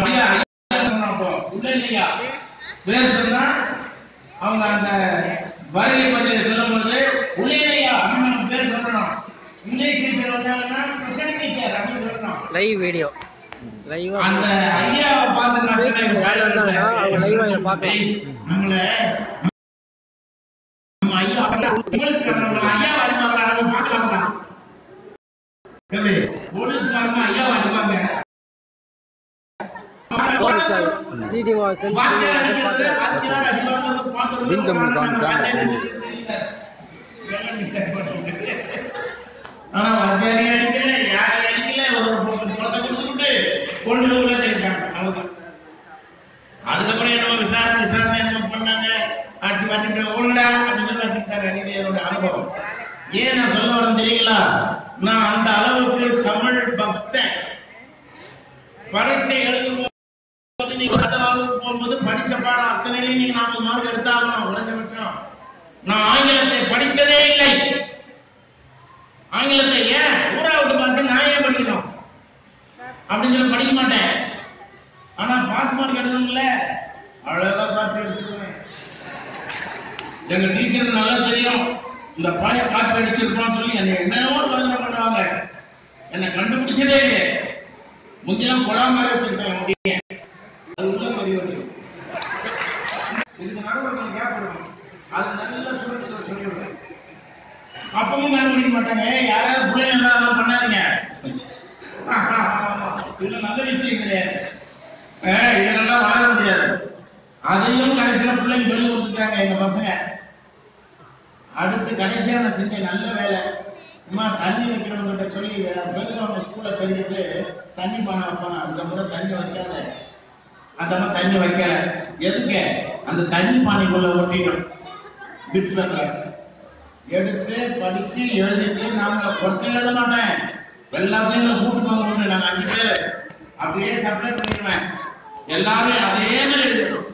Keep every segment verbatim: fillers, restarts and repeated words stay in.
பேர் சொன்னா அவங்க அந்த வருகை பற்றி சொல்லும் பொழுது உள்ளேயா அப்படின்னு பேர் சொல்லணும். இங்கிலீஷ் டீச்சர் வந்தாங்கன்னா பிரசன்ட் டீச்சர் அப்படின்னு சொல்லணும். லைவ் வீடியோ லைவா அந்த ஐயாவை பார்த்து அவங்க லைவா இத பார்க்கலாம். நம்மள நம்ம ஐயா இங்கிலீஷ் நம்ம ஐயா வருவாங்க அவங்க பார்க்கலாம். கவே போலீஸ்காரங்க ஐயா வருவாங்க. सीडी वासन बिंदम कान कान ஆனா வர்க்கேரி அடிக்கல யாரை அடிக்கல ஒரு போட்டோ கொடுத்துட்டு கொண்டு உள்ள தெரிஞ்சாங்க. அவ்வளவுதான். அதுக்கப்புறம் என்ன விசாரணை விசாரணை என்ன பண்ணாங்க ஆட்சி மாற்றிட்டு ஓடுடா அப்படின்னு மாற்றிட்டாங்க. இது என்னோட அனுபவம். ஏன் நான் சொல்ல வரேன் தெரியுங்களா? நான் அந்த அளவுக்கு தமிழ் பக்தன். பரீட்சை எழுதும் போகும்போது படிச்ச பாடம் அத்தனையிலையும் நீங்க நாற்பது மார்க் எடுத்தாகணும் குறைஞ்சபட்சம். நான் ஆங்கிலத்தை படித்ததே இல்லை. ஆங்கிலத்தை ஏன் ஊரா விட்டு பாச நான் ஏன் படிக்கணும் அப்படின்னு சொல்லி படிக்க மாட்டேன். ஆனா பாஸ் மார்க் எடுக்கணும்ல அழகா காப்பி எடுத்துருவேன். எங்க டீச்சருக்கு நல்லா தெரியும் இந்த பாய காப்பி அடிச்சிருக்கோம்னு சொல்லி என்னை என்னவோ யோசனை பண்ணுவாங்க. என்னை கண்டுபிடிச்சதே இல்லை. முந்தினம் கொடாம வச்சிருக்கேன் முடிய அது உள்ள தெரிய வச்சிருக்கேன். இதுக்கு நடுவில் கேட்கணும் அது நல்ல சூழ்நிலை சொல்லிவிடுவேன். அப்பவும் கண்டுபிடிக்க மாட்டாங்க. யாராவது பிள்ளைங்க எல்லாம் பண்ணாதீங்க. இது நல்ல விஷயம் கிடையாது. இதெல்லாம் வளர முடியாது. அதையும் கடைசியில பிள்ளைங்க சொல்லி கொடுத்துட்டாங்க எங்க பசங்க. அடுத்து கடைசியா நான் செஞ்ச நல்ல வேலை அம்மா தண்ணி வைக்கிறவங்கிட்ட சொல்லி பெருகிறவங்க ஸ்கூல்ல பெருகிட்டு தண்ணி பானை வைப்பாங்க. அந்த முறை தண்ணி வைக்காத அந்த அம்மா தண்ணி வைக்கல. எதுக்கு? அந்த தண்ணி பானைக்குள்ள ஒட்டிடும் பிட் பேப்பர் எடுத்து படிச்சு எழுதிட்டு நாங்க ஒருத்தர் எழுத மாட்டேன். எல்லாத்தையும் கூப்பிட்டு வாங்க. நாங்க அஞ்சு பேர் அப்படியே சப்ளை பண்ணிடுவேன். எல்லாரும் அதே மாதிரி எழுதணும்.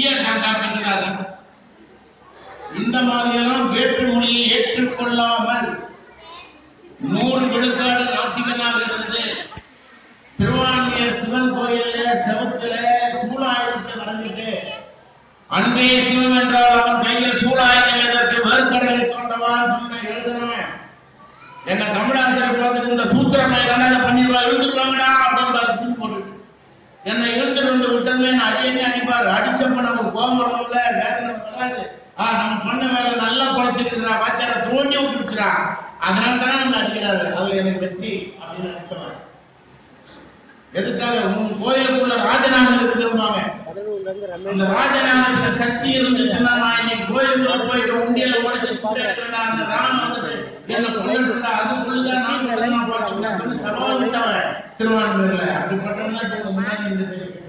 இந்த மாதிரி எல்லாம் வேற்று மொழியை ஏற்றுக்கொள்ளாமல் நூறு விழுக்காடு நாட்டிகனாக இருந்து திருவான்மையூர் சிவன் கோயில செவத்துல சூழாயுதத்தை நடந்துட்டு அன்பே சிவம் என்றால் அவன் கையில் சூழாயுதம் எதற்கு வறுக்கடலை தோண்டவா சொன்ன எழுதுனவன் என்ன தமிழாசிரியர் பார்த்துட்டு இந்த சூத்திரமை கண்ணாத பண்ணிடுவா எழுத்துருவாங்கடா அப்படின்னு போட்டு என்னை எழுத்துட்டு வந்து விட்டதுமே நான் அடியடி அடிப்பார். அடிச்சப்ப நமக்கு கோபம் வரணும்ல, வேதனை வராது. ஆஹ் நம்ம பண்ண வேலை நல்லா குறைச்சிருக்கிறா, வாத்தியார தோண்டி விட்டுருச்சுரா, அதனால தானே நம்ம அடிக்கிறாரு. அதுல எனக்கு வெற்றி அப்படின்னு நினைச்சவன். எதுக்காக? உன் கோயிலுக்குள்ள ராஜநாகம் இருக்குதுவாங்க. அந்த ராஜநாகத்துல சக்தி இருந்துச்சுன்னா நான் இன்னைக்கு கோயிலுக்குள்ள போயிட்டு உண்டியல ஓடிச்சு அந்த ராமன் வந்துட்டு என்ன கொள்ளிட்டு அதுக்குள்ளதான் நான் பார்த்து சவால் விட்டவன் திருவான்மையூர்ல. அப்படிப்பட்டவன் முன்னாடி இருந்து பேசிட்டு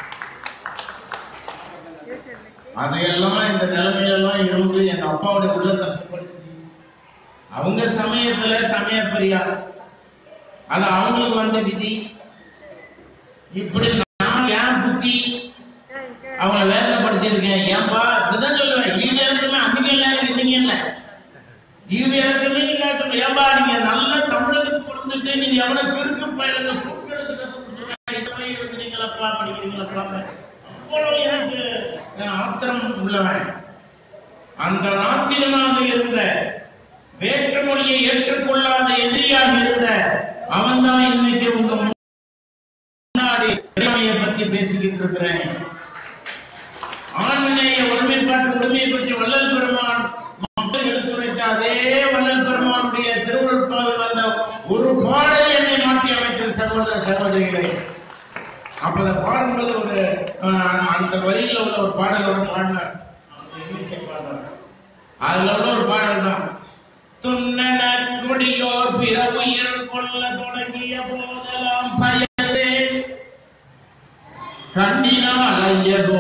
அதையெல்லாம் இந்த நிலைமையெல்லாம் இருந்து எங்க அப்பாவுடைய உள்ள தப்புப்படுத்தி அவங்க சமயத்துல சமய பிரியா அது அவங்களுக்கு வந்த விதி. இப்படி நான் ஏன் புத்தி அவங்களை வேதனைப்படுத்தி இருக்கேன். ஏன்பா இப்படிதான் சொல்லுவேன். ஈவியருக்குமே அன்னைக்கு இருந்தீங்க இல்ல ஈவியருக்குமே இல்லாட்டும். ஏன்பா நீங்க நல்ல தமிழுக்கு கொடுத்துட்டு நீங்க எவ்வளவு கிறுக்கு பயிலுங்க கூட்டு எடுத்து கற்றுக்கிட்டு எழுதுறீங்களப்பா படிக்கிறீங்களப்பா அவ்வளவு எனக்கு ஆத்திரம் உள்ளவன். அந்த நாத்திரமாக இருந்த வேற்று மொழியை ஏற்றுக்கொள்ளாத எதிரியாக இருந்த அவன் தான் இன்னைக்கு உங்க முன்னாடி திறமையை பற்றி பேசிக்கிட்டு இருக்கிறேன். ஆண்மநேய ஒருமைப்பாட்டு உரிமையை பற்றி வள்ளல் பெருமான் மக்கள் எடுத்துரைத்த அதே வள்ளல் பெருமானுடைய திருவருட்பாவில் வந்த ஒரு பாடல் என்னை மாற்றி அமைத்த சகோதர சகோதரிகளே. அப்ப அதை பாடும்போது ஒரு அந்த வழியில உள்ள ஒரு பாடலோட பாடினார். அதுல உள்ள ஒரு பாடல் தான் துண்ணனர் குடியோர் பிற உயிர் கொள்ள தொடங்கிய போதெல்லாம் பயந்தே கண்ணினால் ஐயதோ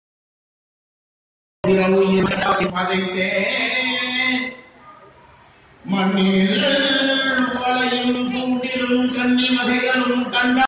பிற உயிர் பதைத்தே மண்ணில் வளையும் தூண்டிலும் கண்ணி வகைகளும் கண்ட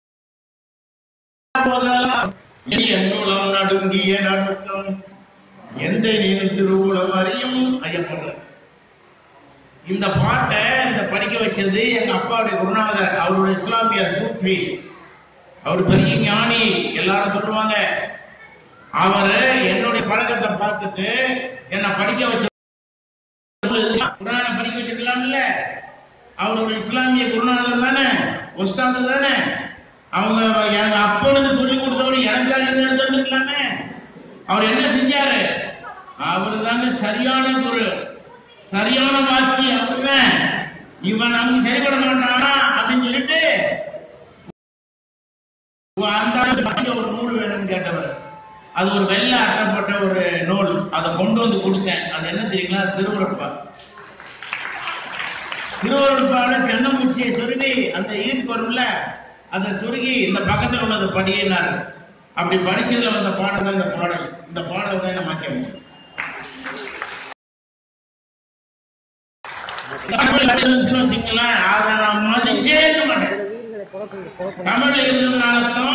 நடுங்கிய நடுக்கம் எந்த திருவுளம் அறியும் ஐயப்படுற. இந்த பாட்டை இந்த படிக்க வச்சது எங்க அப்பாவுடைய குருநாதர், அவருடைய இஸ்லாமியர் சூஃபி அவர் பெரிய ஞானி எல்லாரும் சொல்லுவாங்க. அவரு என்னுடைய பழக்கத்தை பார்த்துட்டு என்ன படிக்க வச்ச குர்ஆனை படிக்க வச்சிருக்கலாம் இல்ல. அவர் ஒரு இஸ்லாமிய குருநாதர் தானே, உஸ்தாது தானே. அவங்க எங்க அப்பனுக்கு சொல்லி கொடுத்தவர் எனக்காக எடுத்துக்கலாமே. அவர் என்ன செஞ்சாரு? அவரு தாங்க சரியான குரு, சரியான வாக்கி. அவருதான் இவன் அவங்க சரிபட மாட்டானா அப்படின்னு சொல்லிட்டு அந்த ஒரு நூல் வேணும்னு கேட்டவர். அது ஒரு வெள்ளை அட்டப்பட்ட ஒரு நூல். அதை கொண்டு வந்து கொடுத்தேன். அது என்ன தெரியுங்களா? திருவருட்பா. திருவருட்பாட தென்னம்பூச்சியை சொருகி அந்த ஈர்ப்பு வரும்ல, அதை சுருகி இந்த பக்கத்தில் உள்ளதை படியினார். அப்படி படிச்சதுல வந்த பாடம் தான் இந்த பாடல். இந்த பாடல் தான் என்ன மாற்றி அமைச்சு வச்சுக்கலாம். அதை நான் மதிச்சே மாட்டேன். தமிழ் இருந்ததுனாலதான்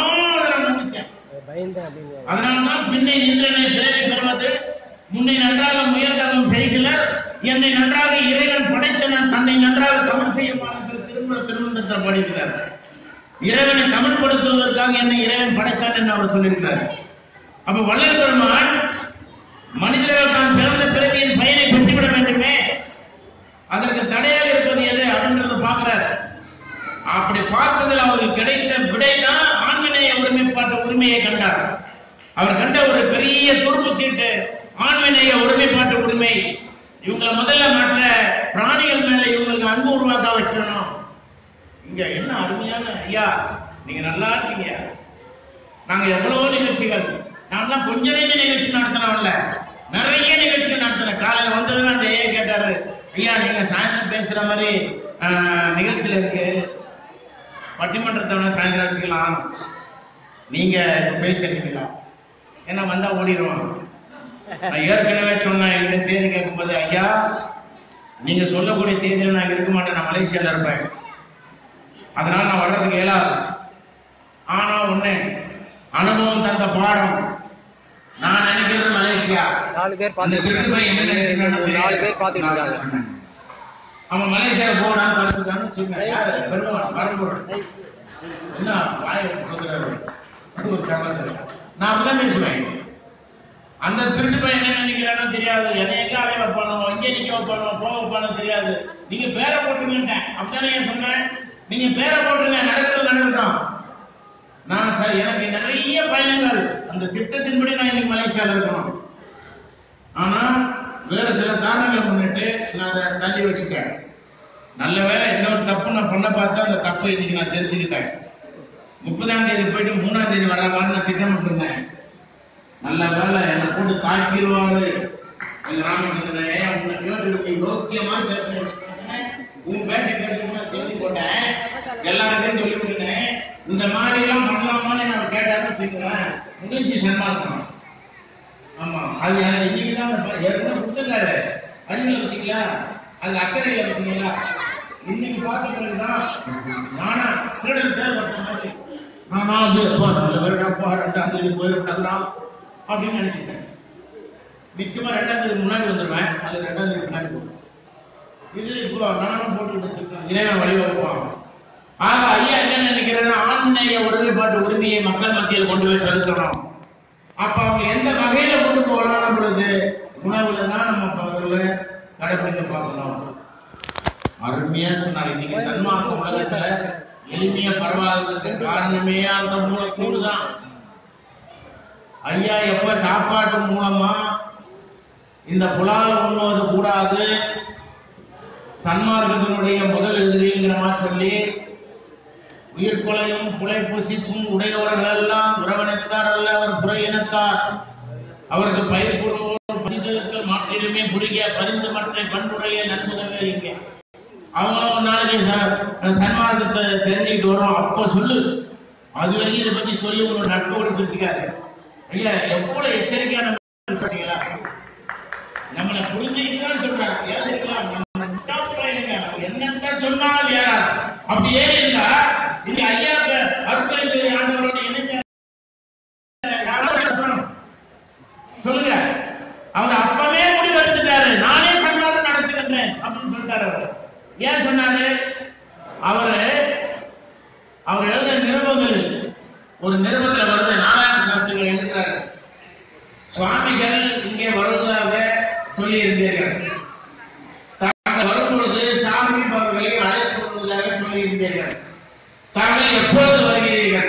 அதனால்தான் பின்னை நின்றனை பிறவி பெறுவது முன்னை நன்றாக முயற்சி செய்கிறார். என்னை நன்றாக இறைவன் படைத்தனன் தன்னை நன்றாக தமிழ் செய்ய திரும்ப திருமணத்தில் படிக்கிறார். இறைவனை தமிழ்படுத்துவதற்காக என்னை இறைவன் படைத்தான் என்று அவர் சொல்லியிருக்கிறார். அப்ப வள்ளல் பெருமான் மனிதர்கள் தான் பிறந்த பிறவியின் பயனை பெற்றுவிட வேண்டுமே, அதற்கு தடையாக இருப்பது எது அப்படின்றத பார்க்கிறார். அப்படி பார்த்ததில் அவருக்கு கிடைத்த விடைதான் ஆண்மநேய ஒருமைப்பாட்டு உரிமையை கண்டார். அவர் கண்ட ஒரு பெரிய துருப்பு சீட்டு ஆண்மநேய ஒருமைப்பாட்டு உரிமை. இவங்களை முதல்ல மற்ற பிராணிகள் மேல இவங்களுக்கு அன்பு உருவாக்க வச்சிடணும். இங்க என்ன அருமையான ஐயா, நீங்க நல்லா இருக்கீங்க. நாங்க எவ்வளவோ நிகழ்ச்சிகள், நான்லாம் கொஞ்ச நெஞ்ச நிகழ்ச்சி நடத்தினோம்ல, நிறைய நிகழ்ச்சிகள் நடத்தின. காலையில் வந்ததுன்னு அந்த ஐயா கேட்டாரு, ஐயா நீங்க சாயந்தரம் பேசுற மாதிரி நிகழ்ச்சியில இருக்கு, பட்டிமன்றத்தை சாயந்தரம் வச்சுக்கலாம், நீங்க பேசுறீங்களா? ஏன்னா வந்தா ஓடிடுவோம். நான் ஏற்கனவே சொன்னேன், இந்த தேதி கேட்கும்போது, ஐயா நீங்க சொல்லக்கூடிய தேதியில நான் இருக்க மாட்டேன், நான் மலேசியால இருப்பேன், அதனால நான் வர்றதுக்கு இயலாது. ஆனா ஒண்ணு, அனுபவம் தந்த பாடம். நான் நினைக்கிறது மலேசியா நாலு பேர் அந்த திருப்பி என்ன நினைக்கிறேன், நாலு பேர் பார்த்துட்டு இருக்காங்க. அவன் மலேசியா போறான்னு பார்த்துருக்கான்னு சொன்னேன். பெருமாள் வரம்பொருள் என்ன வாய கொடுக்குறாரு, நான் அப்படிதான் பேசுவேன். அந்த திருட்டு பையன் என்ன நினைக்கிறானோ தெரியாது, என்னை எங்க அலைய வைப்பானோ, எங்கே நிக்க வைப்பானோ, போக வைப்பானோ தெரியாது. நீங்க பேரை போட்டுங்கன்ட்டேன். அப்படித்தானே சொன்னேன், நீங்க பேரை போட்டுங்க, நடக்கிறது நடக்கட்டும். நான் சார் எனக்கு நிறைய பயணங்கள், அந்த திட்டத்தின்படி நான் இன்னைக்கு மலேசியாவில் இருக்கணும். ஆனா வேற சில காரணங்களை முன்னிட்டு நான் அதை தள்ளி வச்சுட்டேன். நல்ல வேலை இன்னொரு தப்பு நான் பண்ண பார்த்தா அந்த தப்பை இன்னைக்கு நான் தெரிஞ்சுக்கிட்டேன். முப்பதாம் தேதி போயிட்டு மூணாம் தேதி வர்ற மாதிரி நான் திட்டமிட்டு இருந்தேன். நல்ல வேலை என்னை போட்டு தாக்கிடுவாரு எங்க ராமச்சந்திரன். உன்னை கேட்டு யோக்கியமா பேசுறேன், உன் பேச கேட்டு தெரிஞ்சு போட்டேன், எல்லாருக்கும் சொல்லி கொடுத்தேன். இந்த மாதிரி எல்லாம் பண்ணலாமான்னு நான் கேட்டாருன்னு வச்சுக்கிறேன், முடிஞ்சு சன்மானம். ஆமா, அது எனக்கு இன்னைக்குதான் ஏற்கனவே கொடுத்துருக்காரு. அறிவியல் வச்சுங்களா, அது அக்கறையில வச்சுங்களா, இன்னைக்கு பார்த்த பிறகுதான் நானா திருடன் பேர் வச்ச மாதிரி நானா அது எப்போ நல்ல வருடாப்பா ரெண்டாம் தேதி போயிருக்காங்களாம் அப்படின்னு நினைச்சுட்டேன். நிச்சயமா ரெண்டாம் தேதி முன்னாடி வந்துடுவேன், அது ரெண்டாம் தேதி முன்னாடி போடுவேன். இது இப்போ நானும் போட்டுக்கிட்டு இருக்கேன், இறைவன் வழிவகுப்பான். ஆக ஐயா என்ன நினைக்கிறேன்னா, ஆண்மநேய ஒருமைப்பாட்டு உரிமையை மக்கள் மத்தியில் கொண்டு போய் செலுத்தணும். அப்ப அவங்க எந்த வகையில கொண்டு போகலாம் பொழுது உணவுல தான் நம்ம அவர்களை கடைபிடிக்க பார்க்கணும். அருமையா சொன்னார். இன்னைக்கு சன்மார்க்க உலகத்துல எளிமையா பரவாயில்லைக்கு காரணமே அந்த மூலக்கூறு தான். ஐயா எப்ப சாப்பாட்டு மூலமா இந்த புலால உண்ணுவது கூடாது, சன்மார்க்கத்தினுடைய முதல் எதிரிங்கிற மாதிரி சொல்லி உயிர் கொலையும் புலை புசிப்பும் உடையவர்கள் எல்லாம் உறவனத்தார் அல்ல, அவர் புற இனத்தார், அவருக்கு பயிர் கொடுவோர் மாற்றிலுமே புரிக பரிந்து மற்ற பண்புடைய நண்புதவே இங்க அவங்க ஒரு நாளைக்கு சன்மார்க்கத்தை தெரிஞ்சுக்கிட்டு வரோம். அப்போ சொல்லு, அது வரைக்கும் இதை பத்தி சொல்லி உங்க நட்போடு பிரிச்சுக்காரு. ஐயா எவ்வளவு எச்சரிக்கையான பார்த்தீங்களா, நம்மளை புரிஞ்சுக்கிட்டு தான் சொல்றாங்க. என்னத்தான் சொன்னாலும் யாரா அப்படி ஏறி இருந்தா இங்க ஐயா அருட்பெருஞ்சோதி ஆண்டவரோட இணைஞ்ச சொல்லுங்க. அவர் அப்பவே முடிவு எடுத்துட்டாரு, நானே சன்மார்க்கம் நடத்துகின்றேன் அப்படின்னு சொல்லிட்டாரு. அவர் ஏன் சொன்னாரு? அவரு அவர் எழுத நிருபங்களில் புத்தகத்துல வருது, நாராயண சாஸ்திரிகள் எழுதுகிறார்கள், சுவாமிகள் இங்கே வருவதாக சொல்லி இருந்தீர்கள், தாங்கள் வரும்பொழுது சாமி அவர்களை அழைத்து வருவதாக சொல்லி இருந்தீர்கள், தாங்கள் எப்பொழுது வருகிறீர்கள்,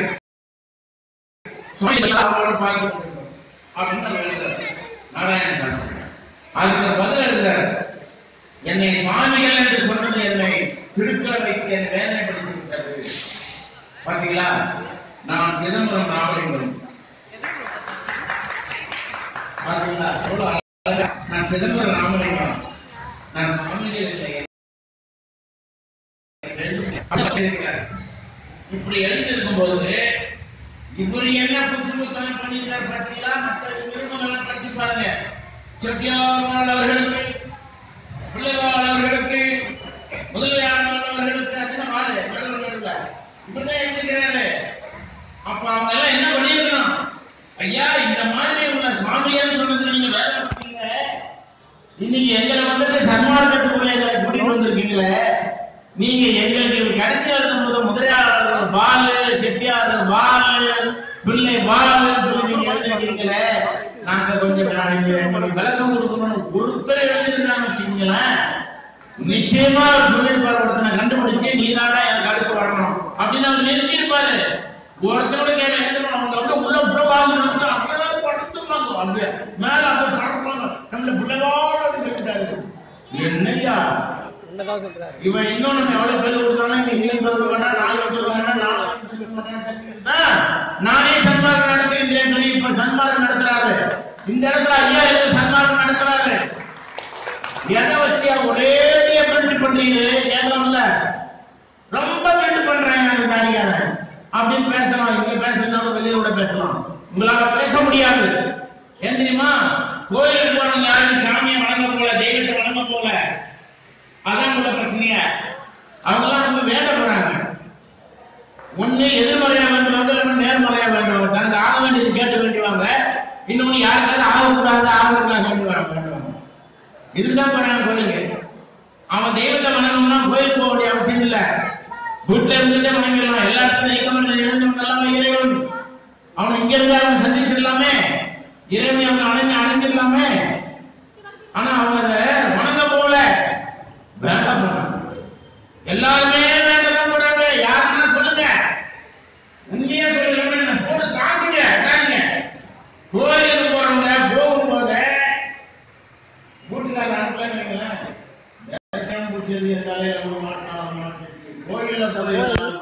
அவரோடு பார்க்க முடியும் அப்படின்னு எழுதுறாரு நாராயண சாஸ்திரிகள். அதுக்கு பதில் எழுதுறாரு, என்னை சுவாமிகள் என்று சொன்னது என்னை திருக்குற வைத்து என் வேதனைப்படுத்தி விட்டது. பாத்தீங்களா, நான் சிதம்பரம் ராமலிங்கம். பாத்தீங்களா, நான் சிதம்பரம் ராமலிங்கம், நான் சுவாமிகள் இல்லை. இப்படி எழுதியிருக்கும் போது இப்படி என்ன புத்தகம் பண்ணிருக்காரு பாத்தீங்களா? மற்ற விருப்பங்கள்லாம் படிச்சு பாருங்க. செட்டியார் அவர்களுக்கு, பிள்ளைவாள் அவர்களுக்கு, முதலியார் அவர்களுக்கு அதிகம் வாழ இப்படிதான் எழுதிக்கிறாரு. அப்ப அவங்க எல்லாம் என்ன பண்ணிருக்கணும்? ஐயா, இந்த மாதிரி உள்ள சுவாமிகள் சொன்னது நீங்க வேலை பார்த்தீங்க, இன்னைக்கு எங்களை வந்துட்டு சன்மார்க்கத்துக்குள்ள எங்களை கூட்டிட்டு வந்திருக்கீங்களே, நீங்க எங்களுக்கு கடைசி எழுதும் போது முதலியாளர்கள் பாலு, செட்டியார்கள் பாலு, பிள்ளை பாலு சொல்லி நீங்க எழுதிருக்கீங்களே, நாங்க கொஞ்சம் விளக்கம் கொடுக்கணும்னு ஒருத்தர் எழுதிருந்தாங்க வச்சுக்கீங்களேன், நிச்சயமா சொல்லிருப்பாரு, ஒருத்தனை கண்டுபிடிச்சு நீதானா எனக்கு அடுத்து வரணும் அப்படின்னு அவங்க நிறுத்திருப்பாரு. ஒருத்தரோட கேட்க எழுதணும், அவங்க அப்படியே உள்ள புலபாங்க அப்படியே படுத்துப்பாங்க, அப்படியே மேல அப்படியே படுப்பாங்க, நம்மள பிள்ளைவாடு கேட்டாரு. என்னையா இவன் இன்னும் நம்ம எவ்வளவு பேர் கொடுத்தாலும் நீ இல்லைன்னு சொல்ல மாட்டான், நாலு சொல்ல மாட்டான், நாலு சொல்ல மாட்டான். நானே சன்மார்க்கம் நடத்துகின்றேன் சொல்லி இப்ப சன்மார்க்கம் நடத்துறாரு. இந்த இடத்துல ஐயா எது சன்மார்க்கம் நடத்துறாரு? எதை வச்சு ஒரே பிரிண்ட் பண்றீங்க கேட்கலாம்ல, ரொம்ப பிரிண்ட் பண்றேன் அந்த தாடிக்காரன் அப்படின்னு பேசலாம். இங்க பேசலாம், வெளியில கூட பேசலாம், உங்களால பேச முடியாது. ஏன் தெரியுமா? கோயிலுக்கு போறவங்க யாரும் சாமியை வணங்க போல, தெய்வத்தை வணங்க போல, அதான் உள்ள பிரச்சனைய. அவங்கெல்லாம் ரொம்ப வேத போறாங்க. ஒண்ணு எதிர்மறையா வேண்டுவாங்க, இல்ல நேர்மறையா வேண்டுவாங்க, தனக்கு ஆக வேண்டியது கேட்டு வேண்டுவாங்க, இன்னொன்னு யாருக்காவது ஆகக்கூடாது ஆகக்கூடாது வேண்டுவாங்க. இதுதான் போறாங்க கோயிலுக்கு. அவன் தெய்வத்தை வணங்கணும்னா கோயிலுக்கு போக வேண்டிய அவசியம் இல்ல, வீட்டுல இருந்துட்டே வணங்கிடலாம். எல்லா இடத்துல இழந்தவன் எல்லாமே இறைவன், அவனை இங்க இருந்து அவன் சந்திச்சிடலாமே, இறைவனை அவன் அணைஞ்சு அணைஞ்சிடலாமே. ஆனா அவங்க அதை வணங்க போல வேண்டாம் போறாங்க. எல்லாருமே வேண்டாம் போறாங்க. யாருன்னா சொல்லுங்க, உண்மையா சொல்லுங்க, போட்டு தாக்குங்க தாங்க. கோயிலுக்கு போறவங்க போகும்போது வீட்டுக்காரர் அனுப்பலன்னு வைங்களேன், பிடிச்சது தலையில மாட்டான், கோயில போய்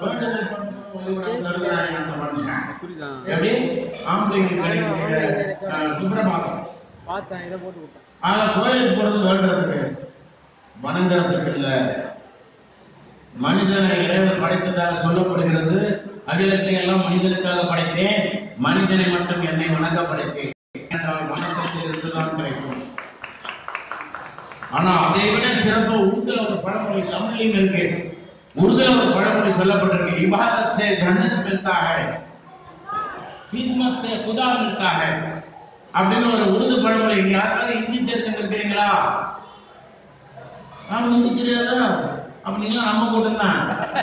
எப்படி ஆம்பளைங்க சுப்பிரபாதம் ஆக கோயிலுக்கு போறது வேண்டதுக்கு வணங்குறதுக்கு இல்ல. மனிதனை இறைவன் படைத்ததாக சொல்லப்படுகிறது. அகிலத்தை எல்லாம் மனிதனுக்காக படைத்தேன், மனிதனை மட்டும் என்னை வணங்க படைத்தேன் என்றால் வணக்கத்தில் இருந்துதான் கிடைக்கும். ஆனா அதை விட சிறப்பு உருதுல ஒரு பழமொழி தமிழ்லையும் இருக்கு. உருதுல ஒரு பழமொழி சொல்லப்பட்டிருக்கு, இபாதத் से जन्नत मिलता है, खिदमत से खुदा मिलता है அப்படின்னு ஒரு உருது பழமொழி. யாராவது ஹிந்தி தெரிஞ்சு இருக்கிறீங்களா? நான் ஹிந்தி தெரியாதா? அப்படின்னா நம்ம கூட்டம் தான்.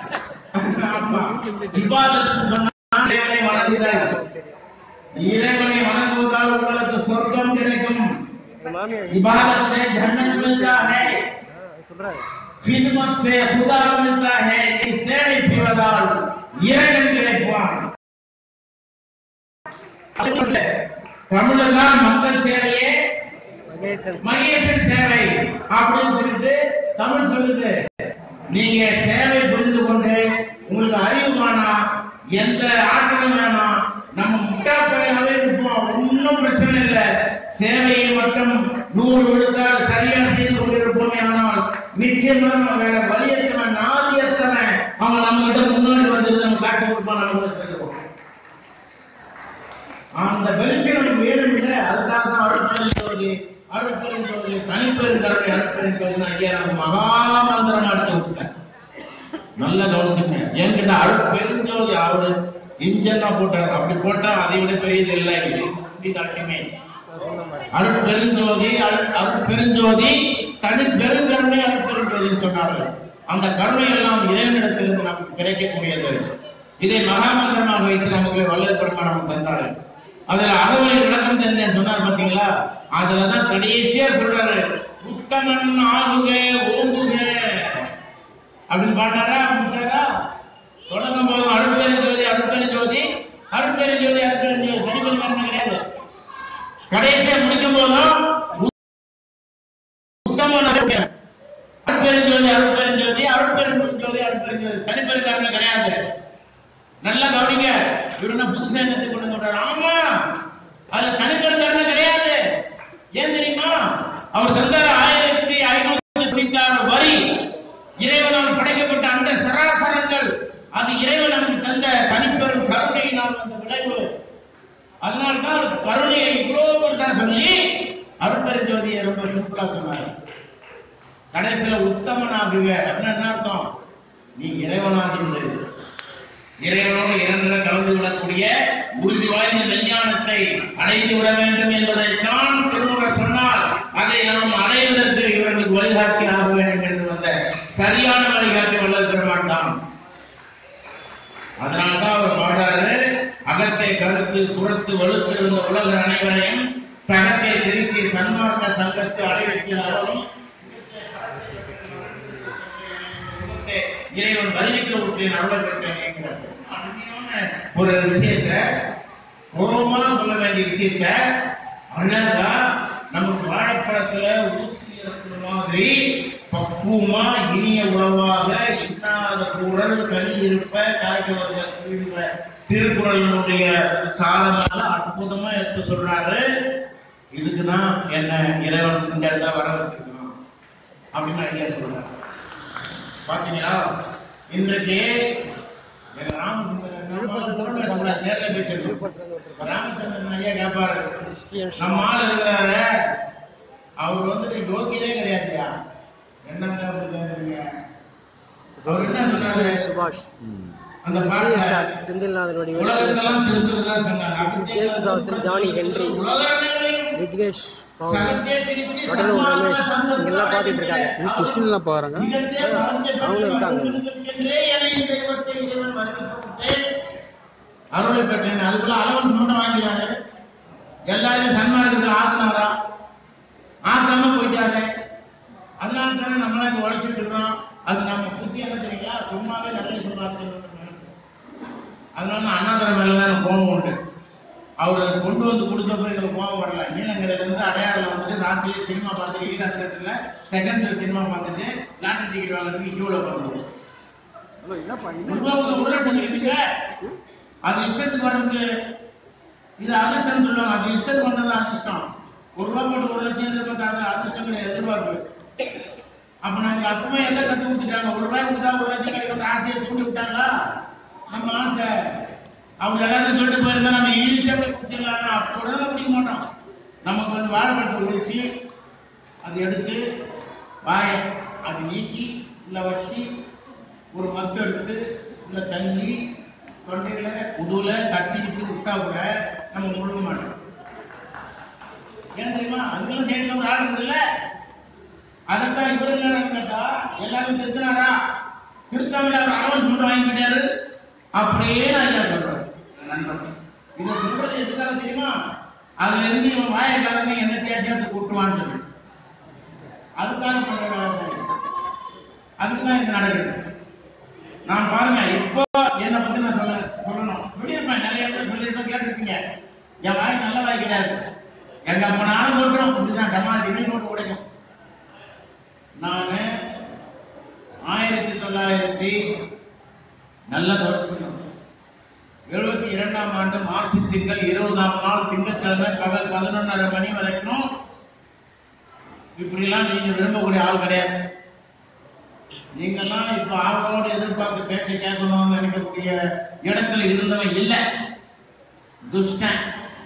இபாதத் இறைவனை வணங்குதல், இறைவனை வணங்குவதால் உங்களுக்கு சொர்க்கம் கிடைக்கும். इबादत से जन्नत मिलता है, खिदमत से खुदा मिलता है. சேவை செய்வதால் இறைவன் கிடைப்பான். தமிழெல்லாம் மக்கள் சேவையே மகேசன் சேவை அப்படின்னு சொல்லிட்டு தமிழ் சொல்லுது. நீங்க சேவை புரிந்து கொண்டு உங்களுக்கு அறிவு வேணாம், எந்த ஆற்றலும் வேணாம், நம்ம முட்டா பயிலாவே இருப்போம், ஒன்னும் பிரச்சனை இல்லை. சேவையை மட்டும் நூறு விழுக்காடு சரியா செய்து கொண்டிருப்போமே ஆனால் நிச்சயமா நம்ம வேற வழியத்தன நாதியத்தன அவன் நம்ம கிட்ட முன்னாடி வந்து நம்ம காட்சி கொடுப்பான், நம்ம செஞ்சுருவோம். அந்த வெளிச்சம் வேணும் இல்லை, அதுக்காக தான் அருட்பெருஞ்சோதி அருட்பெருஞ்சோதி தனிப்பெருங்கருணை அருட்பெருஞ்சோதி ஐயா நம்ம மகாமந்திரம் எடுத்து விட்டேன். நல்ல கவனிச்சுங்க. என்கிட்ட அருட்பெருஞ்சோதி அவரு இன்ஜினா போட்டார், அப்படி போட்டா அதை விட பெரியது இல்லை. அல்டிமே அருட்பெருஞ்சோதி அருட்பெருஞ்சோதி தனி பெருங்கருணை அருட்பெருஞ்சோதின்னு சொன்னார்கள். அந்த கருணை எல்லாம் இறைவனிடத்திலிருந்து நமக்கு கிடைக்கக்கூடியது. இதை மகாமந்திரமாக வைத்து நமக்கு வள்ளல் பெருமானம் தந்தாரு. அதுல அகவலை விளக்கம் தந்தேன் சொன்னார் பாத்தீங்களா? அதுலதான் கடைசியா சொல்றாரு, உத்தமன் ஆகுக ஓங்குக அப்படின்னு பாடினாரா முடிச்சாரா? தொடங்கும் போது அருட்பெரு ஜோதி அருட்பெரு ஜோதி அருட்பெரு ஜோதி அருட்பெரு ஜோதி தனிப்பெருமானம் கிடையாது. கடைசியா முடிக்கும் போதும் உத்தமன் அருட்பெருஞ்சோதி அருட்பெருஞ்சோதி அருட்பெருஞ்சோதி அருட்பெருஞ்சோதி தனிப்பெருக்காரங்க கிடையாது. நல்லா கவனிங்க. இவருன்னா புதுசா என்னத்தை கொண்டு சொல்றாரு? ஆமா, அதுல தனிப்பெருக்காரங்க கிடையாது. ஏன் தெரியுமா? அவர் தந்தார ஆயிரத்தி ஐநூத்தி தொண்ணூத்தி ஆறு வரி இறைவனால் படைக்கப்பட்ட அந்த சராசரங்கள் அது இறைவன் நமக்கு தந்த தனிப்பெரும் கருணையினால் வந்த விளைவு. அதனால்தான் அவர் கருணையை இவ்வளவு பெருசா சொல்லி அருட்பெருஞ்சோதியை ரொம்ப சிம்பிளா சொன்னார். கடைசியில உத்தமனாகுக அப்படின்னு என்ன அர்த்தம்? நீ இறைவனாகிவிடு, இறைவனோடு இரண்டரை கலந்து விடக்கூடிய உறுதி வாய்ந்த விஞ்ஞானத்தை அடைந்து விட வேண்டும் என்பதைத்தான் திருமூலர் சொன்னார். அதை நாம் அடைவதற்கு இவர்களுக்கு வழிகாட்டி ஆக வேண்டும் என்று வந்த சரியான வழிகாட்டி வள்ளல் பெருமான். அதனால்தான் அவர் பாடுறாரு, அகத்தை கருத்து புறத்து வலுத்து இருந்த உலகர் அனைவரையும் சகத்தை திருத்தி சன்மார்க்க சங்கத்து அடைவிக்கிறாரும் இறைவன் வருவிக்க விட்டேன் அருளை பெற்றேன். ஒரு விஷயத்த கோபமா சொல்ல வேண்டிய விஷயத்த அழகா நமக்கு வாழைப்பழத்துல ஊசி இருக்கிற மாதிரி பக்குவமா இனிய உணவாக இன்னாத குரல் கனி இருப்ப காய்க்க வருகின்ற திருக்குறளினுடைய சாதனால அற்புதமா எடுத்து சொல்றாரு. இதுக்குதான் என்ன இறைவன் இந்த இடத்துல வர வச்சிருக்கணும் அப்படின்னு ஐயா சொல்றாரு. பாத்தீங்களா? இன்றைக்கு ராமச்சந்திரன் நேர்ல பேசணும். ராமச்சந்திரன் ஐயா கேட்பாரு, நம்ம ஆள் இருக்கிறாரு, அவர் வந்துட்டு யோகியரே கிடையாதுயா, என்னங்க அவர் என்ன சொன்னாரு? சுபாஷ் அந்த பாடல செந்தில்நாதனுடைய உலகத்தெல்லாம் திருத்துறதா சொன்னார். ஜானி ஹென்றி விக்னேஷ் எல்லாம் பாத்துட்டு இருக்காங்க. கிருஷ்ணன் பாருங்க, அவங்க இருக்காங்க. அருளை பெற்றேன் அதுக்குள்ள அலவன்ஸ் மட்டும் வாங்கிறாரு. எல்லாரையும் சன்மார்க்கத்தில் ஆக்குனாரா? ஆக்காம போயிட்டாரு. அதனால தானே நம்மளா இப்ப உழைச்சிட்டு இருக்கோம். அது நம்ம புத்தி என்ன தெரியுங்களா? சும்மாவே நிறைய சம்பாதிச்சிருக்கோம். அதனால அண்ணாதுரை மேலதான் கோபம் உண்டு. அவரு கொண்டு வந்து கொடுத்தப்ப எங்களுக்கு கோபம் வரல. நீலங்கரையில இருந்து அடையாறுல வந்துட்டு ராத்திரி சினிமா பார்த்துட்டு ஈராட்டில் செகண்ட் சினிமா பார்த்துட்டு லாட்டரி டிக்கெட் வாங்குறதுக்கு கியூல பார்த்துருவோம். அது இஷ்டத்துக்கு வர்றதுக்கு இது அதிர்ஷ்டம் சொல்லுவாங்க. அது இஷ்டத்துக்கு வந்தது அதிர்ஷ்டம். ஒரு ரூபா போட்டு ஒரு லட்சம் எதிர்பார்த்தாங்க, அதிர்ஷ்டம் கிடையாது, எதிர்பார்ப்பு. அப்ப நாங்க அப்பவே எல்லாம் கத்து கொடுத்துட்டாங்க. ஒரு ரூபாய் கொடுத்தா ஒரு லட்சம் கிடைக்கிற ஆசையை தூண்டி விட்டாங்களா? நம்ம ஆசை அவங்க எல்லாத்தையும் சொல்லிட்டு போயிருந்தா நம்ம ஈஸியா போய் குடிச்சிடலாம். அப்போதான் குடிக்க மாட்டோம். நமக்கு வந்து வாழைப்பழத்தை உரிச்சு அதை எடுத்து வாயை அது நீக்கி உள்ள வச்சு ஒரு மத்து எடுத்து உள்ள தண்ணி தொண்டையில முதுகுல தட்டிக்கிட்டு விட்டா கூட நம்ம முழுக மாட்டோம். ஏன் தெரியுமா? அதுக்கெல்லாம் சேர்ந்து ஒரு ஆள் இருக்குதுல்ல. அதைத்தான் இவரு என்ன கேட்டா எல்லாரும் திருத்தினாரா? திருத்தாமல் அவர் அலவன்ஸ் மட்டும் வாங்கிட்டாரு. அப்படியே ஐயா சொல்றாரு நண்பன். இதை சொல்றது எதுக்காக தெரியுமா? அதுல இருந்து இவன் வாயக்காரனை என்ன சேர்த்து கூட்டுவான்னு சொல்லி அதுக்காக சொல்ற. அதுதான் இது நடக்குது. நான் பாருங்க, இப்போ என்னை பத்தி நான் சொல்ல சொல்லணும் சொல்லியிருப்பேன். நிறைய இடத்துல சொல்லியிருப்பேன், கேட்டிருப்பீங்க. என் வாய் நல்ல வாய் கிடையாது. எங்க போனாலும் போட்டுரும். இப்படிதான் டமால் இணை போட்டு உடைக்கும். நான் ஆயிரத்தி தொள்ளாயிரத்தி நல்ல தொடர்ச்சி எழுபத்தி இரண்டாம் ஆண்டு மார்ச் திங்கள் இருபதாம் நாள் திங்கட்கிழமை பகல் பதினொன்னரை மணி வரைக்கும் இப்படிலாம் நீங்க விரும்பக்கூடிய ஆள் கிடையாது. நீங்கெல்லாம் இப்ப ஆவலோடு எதிர்பார்த்து பேச்சை கேட்கணும்னு நினைக்கக்கூடிய இடத்துல இருந்தவன் இல்லை. துஷ்டன்.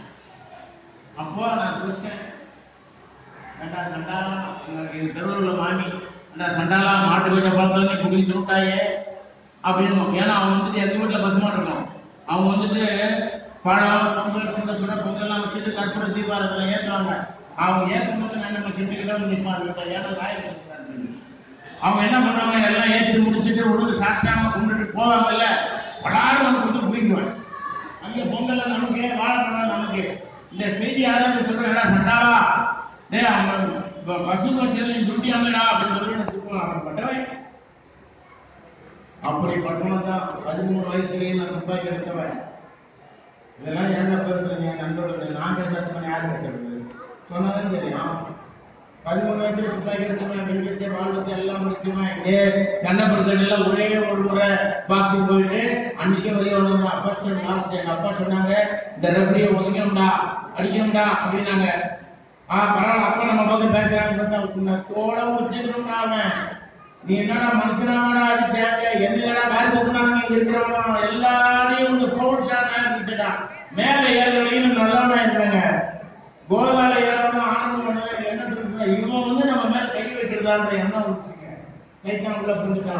அப்போ நான் துஷ்டன் கண்டா கண்டாலா எங்க தெருவில் மாமி கண்டா கண்டாலா மாட்டு வீட்டை பார்த்தோன்னே குடிச்சு விட்டாயே அப்படின்னு. ஏன்னா அவங்க வந்துட்டு எங்க வீட்டுல பசுமாட்டு இருக்கணும். அவங்க வந்துட்டு பழம் பொங்கல் பொங்கல் கூட பொங்கல்லாம் வச்சுட்டு கற்பூர தீபாரதெல்லாம் ஏற்றுவாங்க. அவங்க ஏற்றும் போது நான் நம்ம கிட்ட நிற்பாங்க. ஏன்னா காய்ச்சி அவங்க என்ன பண்ணுவாங்க, எல்லாம் ஏற்றி முடிச்சுட்டு உடனே சாஸ்திராம கும்பிட்டுட்டு போவாங்கல்ல. படாறு வந்து கொடுத்து பிடிக்குவேன். அங்கே பொங்கல் நமக்கு, வாழைப்பழம் நமக்கு. இந்த செய்தி யாராவது சொல்றேன் சண்டாளா டே அவன் பசு பட்சம் துட்டியாமடா அப்படின்னு சொல்லி திருப்பம் பட்டவன். அப்படிப்பட்டவன் தான் பதிமூணு வயசுலயே நான் துப்பாக்கி எடுத்தவன். இதெல்லாம் ஏங்க பேசுறீங்க நண்பர்கள்? நான் பேசுறது யார் பேசுறது சொன்னாதான் தெரியும். பதிமூணு வயசுல துப்பாக்கி எடுத்துவேன், வெள்ளியத்தை வாழ்வத்தை எல்லாம் முடிச்சுவேன். இங்கே கண்ணப்படுத்தல ஒரே ஒரு முறை பாக்ஸிங் போயிட்டு அன்னைக்கே வெளியே வந்தோம்டா. ஃபர்ஸ்ட் டைம் லாஸ்ட் எங்க அப்பா சொன்னாங்க இந்த ரெஃபரியை ஒதுக்கணும்டா அடிக்கணும்டா அப்படின்னாங்க. ஆஹ் பரவாயில்ல அப்பா நம்ம பக்கம் பேசுறாங்க பார்த்தா தோட உச்சிக்கணும்டா. அவன் நீ என்னடா மனுஷனாடா அடிச்சாங்க, என்னடா காரி தூக்குனாங்க இங்க இருக்கிறவங்க எல்லாரையும் வந்து ஃபவுல் ஷாட் ஆகிட்டுடா. மேல ஏறவரையும் நல்லவனா இருந்தாங்க. கோதால ஏறணும் ஆனந்தம் என்ன இவன் வந்து நம்ம மேல கை வைக்கிறதான்ற எண்ணம் வந்துச்சுங்க. சைத்தானுக்குள்ள புரிஞ்சுட்டான்.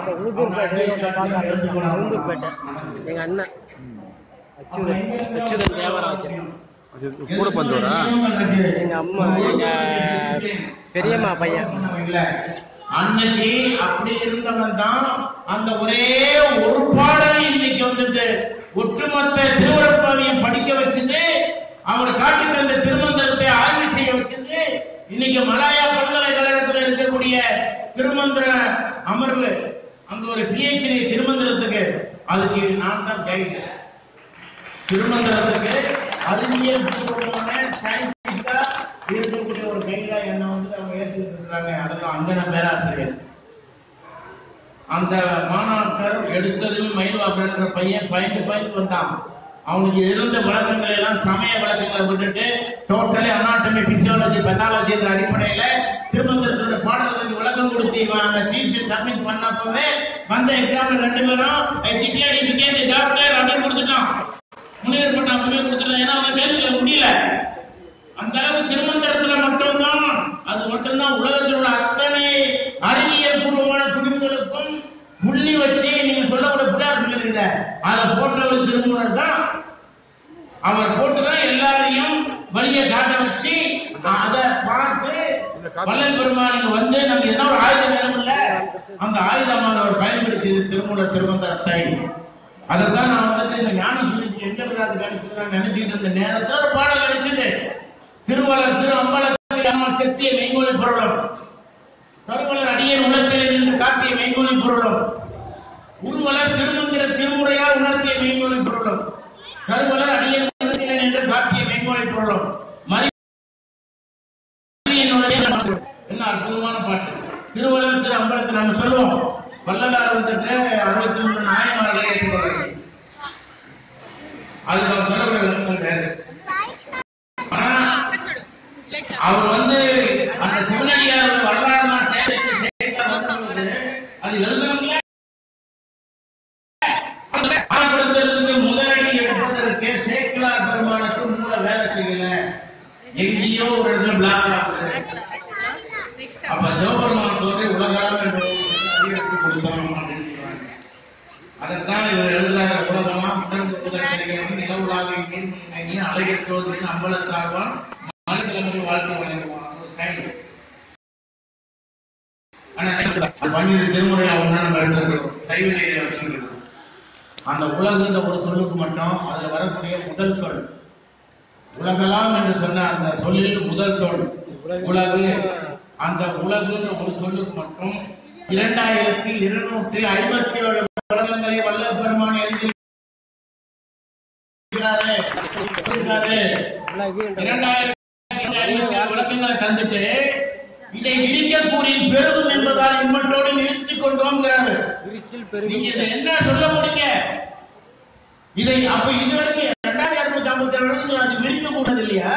எங்க அண்ணன் அச்சுதன் தேவராஜன் கூட பண்றா. எங்க அம்மா எங்க பெரியம்மா பையன். அன்னைக்கு அப்படி இருந்தவன் தான் அந்த ஒரே ஒரு பாடலை இன்னைக்கு வந்துட்டு ஒட்டுமொத்த திருவருட்பாவையும் படிக்க வச்சுட்டு அவர் காட்டி தந்த திருமந்திரத்தை ஆய்வு செய்ய வச்சுட்டு இன்னைக்கு மலாயா பல்கலைக்கழகத்தில் இருக்கக்கூடிய திருமந்திர அமர்வு அந்த ஒரு பிஹெச்டி திருமந்திரத்துக்கு அதுக்கு நான் தான் கைடு. திருமந்திரத்துக்கு அறிவியல் பூர்வமான சயின்டிபிக்கா இருக்கக்கூடிய ஒரு கைடா என்ன வந்து அவங்க ஏற்றுக்கிட்டு இருக்கிறாங்க. அதெல்லாம் அங்கன பேராசிரியர் அந்த மாணாக்கர் எடுத்ததும் மயில் அப்படின்ற பையன் பயந்து பயந்து வந்தான். அவனுக்கு இருந்த விளக்கங்களை எல்லாம் சமய விளக்கங்களை விட்டுட்டு டோட்டலி அனாட்டமி பிசியாலஜி பெத்தாலஜி என்ற அடிப்படையில திருமந்திரத்தோட பாடல்களுக்கு விளக்கம் கொடுத்து அந்த தீசிஸ் சப்மிட் பண்ணப்பவே வந்த எக்ஸாம் ரெண்டு பேரும் டிக்ளேர் பிகேம் தி டாக்டர் அப்படின்னு கொடுத்துட்டான். முனிவர் பட்டம் அப்படியே கொடுத்துட்டான். ஏன்னா அவன் கேள்வியில முடியல. அந்த அளவு திருமந்திரத்துல மட்டும்தான் அது மட்டும்தான் உலகத்தில் உள்ள அத்தனை அறிவியல் பூர்வமான துணிவுகளுக்கும் புள்ளி வச்சு நீங்க சொல்லக்கூடிய புள்ளார் சொல்லிருக்க அதை போட்டவர் திருமூலர் தான். அவர் போட்டுதான் எல்லாரையும் வழியை காட்ட வச்சு அதை பார்த்து வள்ளல் பெருமானுக்கு வந்து நம்ம என்ன ஒரு ஆயுதம் வேணும் இல்ல அந்த ஆயுதமான அவர் பயன்படுத்தியது திருமூலர் திருமந்திரத்தை. அதைத்தான் நான் வந்துட்டு இந்த ஞான சுனிக்கு எங்க விடாது கிடைச்சது நினைச்சுட்டு இருந்த நேரத்தில் ஒரு பாடம் கிடைச்சது. திருவள்ளர் திரு அம்பலத்தில் செத்திய மெய்மொழி பொருளும் கருவலர் அடியை உலகத்தில் நின்று காட்டிய மெய்மொழி பொருளும் உருவலர் திருமந்திர திருமுறையால் உணர்த்திய மெய்மொழி பொருளும் கருவலர் அடியை உலகத்தில் நின்று காட்டிய மெய்மொழி பொருளும் என்ன அற்புதமான பாட்டு. திருவள்ளர் திரு அம்பலத்தை நம்ம சொல்லுவோம். வள்ளலார் வந்துட்டு அறுபத்தி மூணு நாயன்மார்களை ஏற்றுக்கொள்ளும். அதுக்கு அவர் சொல்லக்கூடிய விளக்கங்கள் வேறு. அவர் வந்து அந்த சிவனடியார் வரலாறு அது எழுதணும்ல. முதலடி எடுப்பதற்கு சேக்கிலார் பெருமானுக்கு மூல வேலை செய்யல. எங்கேயோ ஒரு இடத்துல பிளாக் ஆகுது. அப்ப சிவபெருமான் தோன்றி உலகம் என்று எடுத்து கொடுத்தோம் அப்படின்னு சொல்றாங்க. அதைத்தான் இவர் எழுதுறாரு. உலகெல்லாம் உடம்பு முதல் நிலவுலாக நீர் அழகிய சோதரின் அம்பலத்தாழ்வான் வாழ்க்கை வழங்குவான். பன்னிரு திருமுறை அவங்க நம்ம எடுத்துக்கிறோம். சைவ நீரை வச்சுக்கிறோம். அந்த உலகுன்ற ஒரு சொல்லுக்கு மட்டும் அதுல வரக்கூடிய முதல் சொல் உலகலாம் என்று சொன்ன அந்த சொல்லில் முதல் சொல் உலகு. அந்த உலகுன்ற ஒரு சொல்லுக்கு மட்டும் இரண்டாயிரத்தி இருநூற்றி ஐம்பத்தி ஏழு உலகங்களை வள்ளல் பெருமான் எழுதி இரண்டாயிரத்தி விளக்கங்களை தந்துட்டு இதை விரிக்கக்கூறில் பெருகும் என்பதால் இம்மட்டோடு நிறுத்திக் கொண்டோம். நீங்க இதை என்ன சொல்ல முடியுங்க? இதை அப்ப இதுவரைக்கும் இரண்டாயிரத்தி அறுநூத்தி ஐம்பத்தி ஏழு அது விரிக்க கூடாது இல்லையா?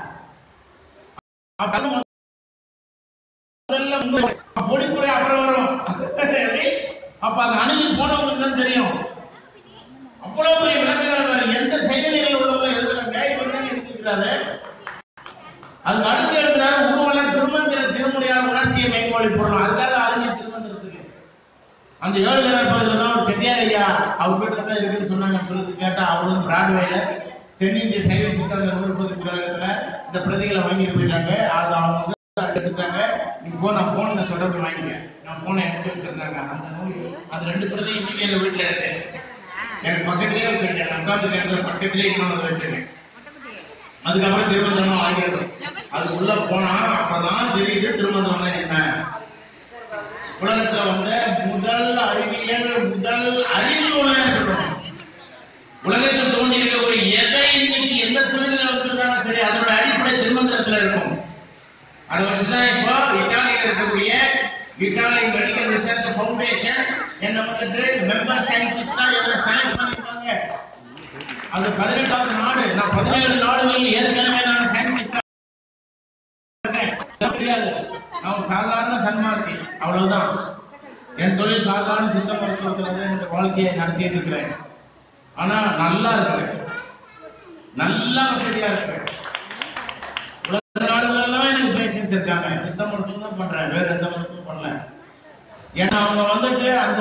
பொடிப்புரை அப்புறம் வரும். அப்ப அது அணுகி போனவங்களுக்கு தான் தெரியும். அவ்வளவு பெரிய விளக்கங்கள் எந்த செயலில் உள்ளவங்க எழுதுறாங்க எழுதிக்கிறாரு. அதுக்கு அடுத்து எழுதுறாரு உருவலர் திருமந்திர திருமுறையால் உணர்த்திய மெய்மொழி பொருள். அதுக்காக அறிஞர் திருமந்திரத்துக்கு அந்த ஏழு கிணறு பகுதியில் தான் ஒரு செட்டியார் ஐயா அவர் வீட்டுல தான் இருக்குன்னு சொன்னாங்க. சொல்லி கேட்டா அவரும் பிராட்வேல தென்னிந்திய சைவ சித்தாந்த நூறு பதிப்பு கழகத்துல இந்த பிரதிகளை வாங்கிட்டு போயிட்டாங்க. அது அவங்க வந்து எடுத்துட்டாங்க. நீங்க போ நான் போன சொல்றப்ப வாங்கிக்க நான் போன எடுத்து வச்சிருந்தாங்க. அந்த நூல் அந்த ரெண்டு பிரதி இன்னைக்கு எங்க வீட்டுல இருக்கு. எனக்கு பக்கத்திலே வச்சிருக்கேன், உட்கார்ந்து இடத்துல பக்கத்திலே இன்னொன்று வச்சிருக்கேன். அதுக்கப்புறம் திருமந்திரமா ஆகிடும். அது உள்ள போனா அப்பதான் தெரியுது திருமந்திரம் என்ன. உலகத்துல வந்த முதல் அறிவியல் முதல் அறிவுரை சொல்லணும். உலகத்தில் தோன்றி இருக்க ஒரு எதை இன்னைக்கு எந்த தொழில வந்திருந்தாலும் சரி அதோட அடிப்படை திருமந்திரத்துல இருக்கும். அதை வச்சுதான் இப்போ இத்தாலியில் இருக்கக்கூடிய இத்தாலி மெடிக்கல் ரிசர்ச் ஃபவுண்டேஷன் என்ன வந்துட்டு மெம்பர் சயின்டிஸ்டா என்ன செலக்ட் பண்ணிருக்காங்க. அது பதினெட்டாவது நாடு. நான் பதினேழு நாடுகளில் ஏற்கனவே நான் சயின்டிஸ்டா தெரியாது. நான் சாதாரண சன்மார்க்கி, அவ்வளவுதான். என் தொழில் சாதாரண சித்த மருத்துவத்தில் என்னுடைய வாழ்க்கையை நடத்திட்டு இருக்கிறேன். ஆனா நல்லா இருக்கிறேன், நல்லா வசதியா இருக்கிறேன். உலக நாடுகளெல்லாம் எனக்கு பேஷன்ஸ் இருக்காங்க. சித்த மருத்துவம் தான் பண்றேன், வேற எந்த மருத்துவம் பண்ணல. ஏன்னா அவங்க வந்துட்டு அந்த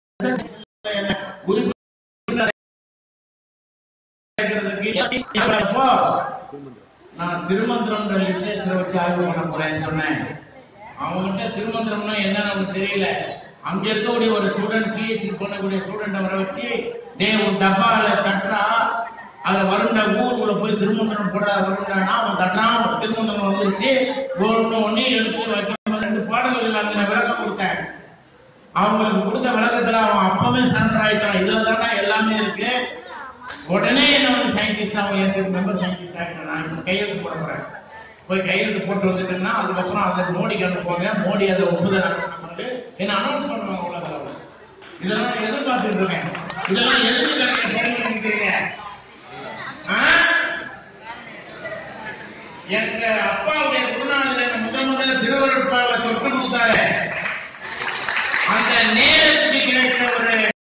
நான் திருமந்திரம் லிட்டரேச்சரை வச்சு ஆய்வு பண்ண போறேன்னு சொன்னேன். அவங்ககிட்ட திருமந்திரம்னா என்னன்னு தெரியல. அங்க இருக்கக்கூடிய ஒரு ஸ்டூடெண்ட் பிஹெச்டி பண்ணக்கூடிய ஸ்டூடெண்ட் வர வச்சு டே ஒரு டப்பால தட்டா அதை வருண்ட ஊருக்குள்ள போய் திருமந்திரம் போட வருண்டானா அவன் தட்டான் திருமந்திரம் வந்துருச்சு. ஒன்று ஒன்னு எடுத்து வைக்க ரெண்டு பாடல்கள் அங்க விளக்கம் கொடுத்தேன். அவங்களுக்கு கொடுத்த விளக்கத்துல அவன் அப்பவே சரண்டர் ஆயிட்டான். இதுல தானே எல்லாமே இருக்கு. உடனே என்ன வந்து சயின்டிஸ்ட் அவங்க ஏற்று மெம்பர் சயின்டிஸ்ட் ஆகிட்டேன். நான் இப்போ கையெழுத்து போட போறேன். போய் கையெழுத்து போட்டு வந்துட்டேன்னா அதுக்கப்புறம் அதை மோடிக்கு அனுப்புவாங்க. மோடி அதை ஒப்புதல் அனுப்பிட்டு என்ன அனௌன்ஸ் பண்ணுவாங்க உலக. இதெல்லாம் நான் எதிர்பார்த்துட்டு இருக்கேன். இதெல்லாம் எதுக்கு கிடைக்க நினைக்கிறீங்க? எங்க அப்பாவுடைய குருநாதர் முதல் முதல்ல திருவருட்பாவை தொட்டு கொடுத்தாரு. அந்த நேரத்துக்கு கிடைத்த ஒரு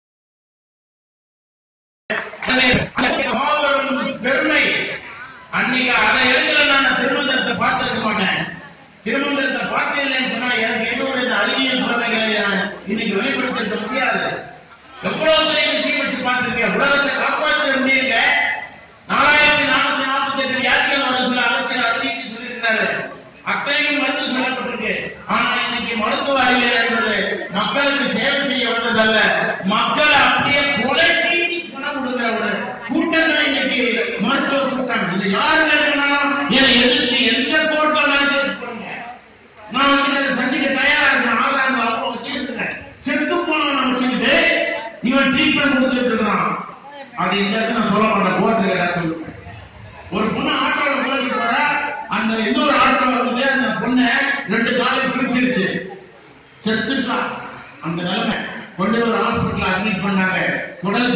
பெருமை. அன்னைக்கு அதை எழுதுல நான் திருமந்திரத்தை பார்த்திருக்க மாட்டேன். திருமந்திரத்தை பார்த்தேன்னு சொன்னா எனக்கு என்னுடைய அறிவியல் புறமைகளை இன்னைக்கு வெளிப்படுத்த முடியாது. எவ்வளவு பெரிய விஷயம் வச்சு பார்த்திருக்கேன். உலகத்தை காப்பாற்ற முடியல. நாலாயிரத்தி நானூத்தி நாற்பத்தி எட்டு வியாதிகள் வருஷத்துல அமைச்சர் அறிவித்து சொல்லியிருக்கிறாரு. அத்தனையும் மருந்து சொல்லப்பட்டிருக்கு. ஆனா இன்னைக்கு மருத்துவ அறிவியல் என்பது மக்களுக்கு சேவை செய்ய வந்ததல்ல, மக்களை அப்படியே கொலை செய்து பணம் கொடுக்கிற ஒரு கூட்டம் தான் இன்னைக்கு மருத்துவ கூட்டம். இது யாரு இருக்கணும் எதிர்த்து எந்த கோர்ட்டில் நான் வந்து சந்திக்க தயாரா இருக்கேன். ஆதாரம் அப்போ வச்சுருக்கேன். செத்து போனவன் வச்சுக்கிட்டு இவன் ட்ரீட்மெண்ட் கொடுத்துட்டு இருக்கிறான். அது இந்த இடத்துல நான் சொல்ல மாட்டேன். கோர்ட்டு கேட்டா சொல்லுவேன். ஒரு பொண்ணு ஆட்டோல போயிட்டு வர அந்த இன்னொரு ஆட்டோல வந்து அந்த பொண்ணை ரெண்டு காலையும் பிரிச்சிருச்சு. செத்துட்டா. அந்த நிலைமை கொண்டு ஒரு ஹாஸ்பிட்டல் அட்மிட் பண்ணாங்க. உடல்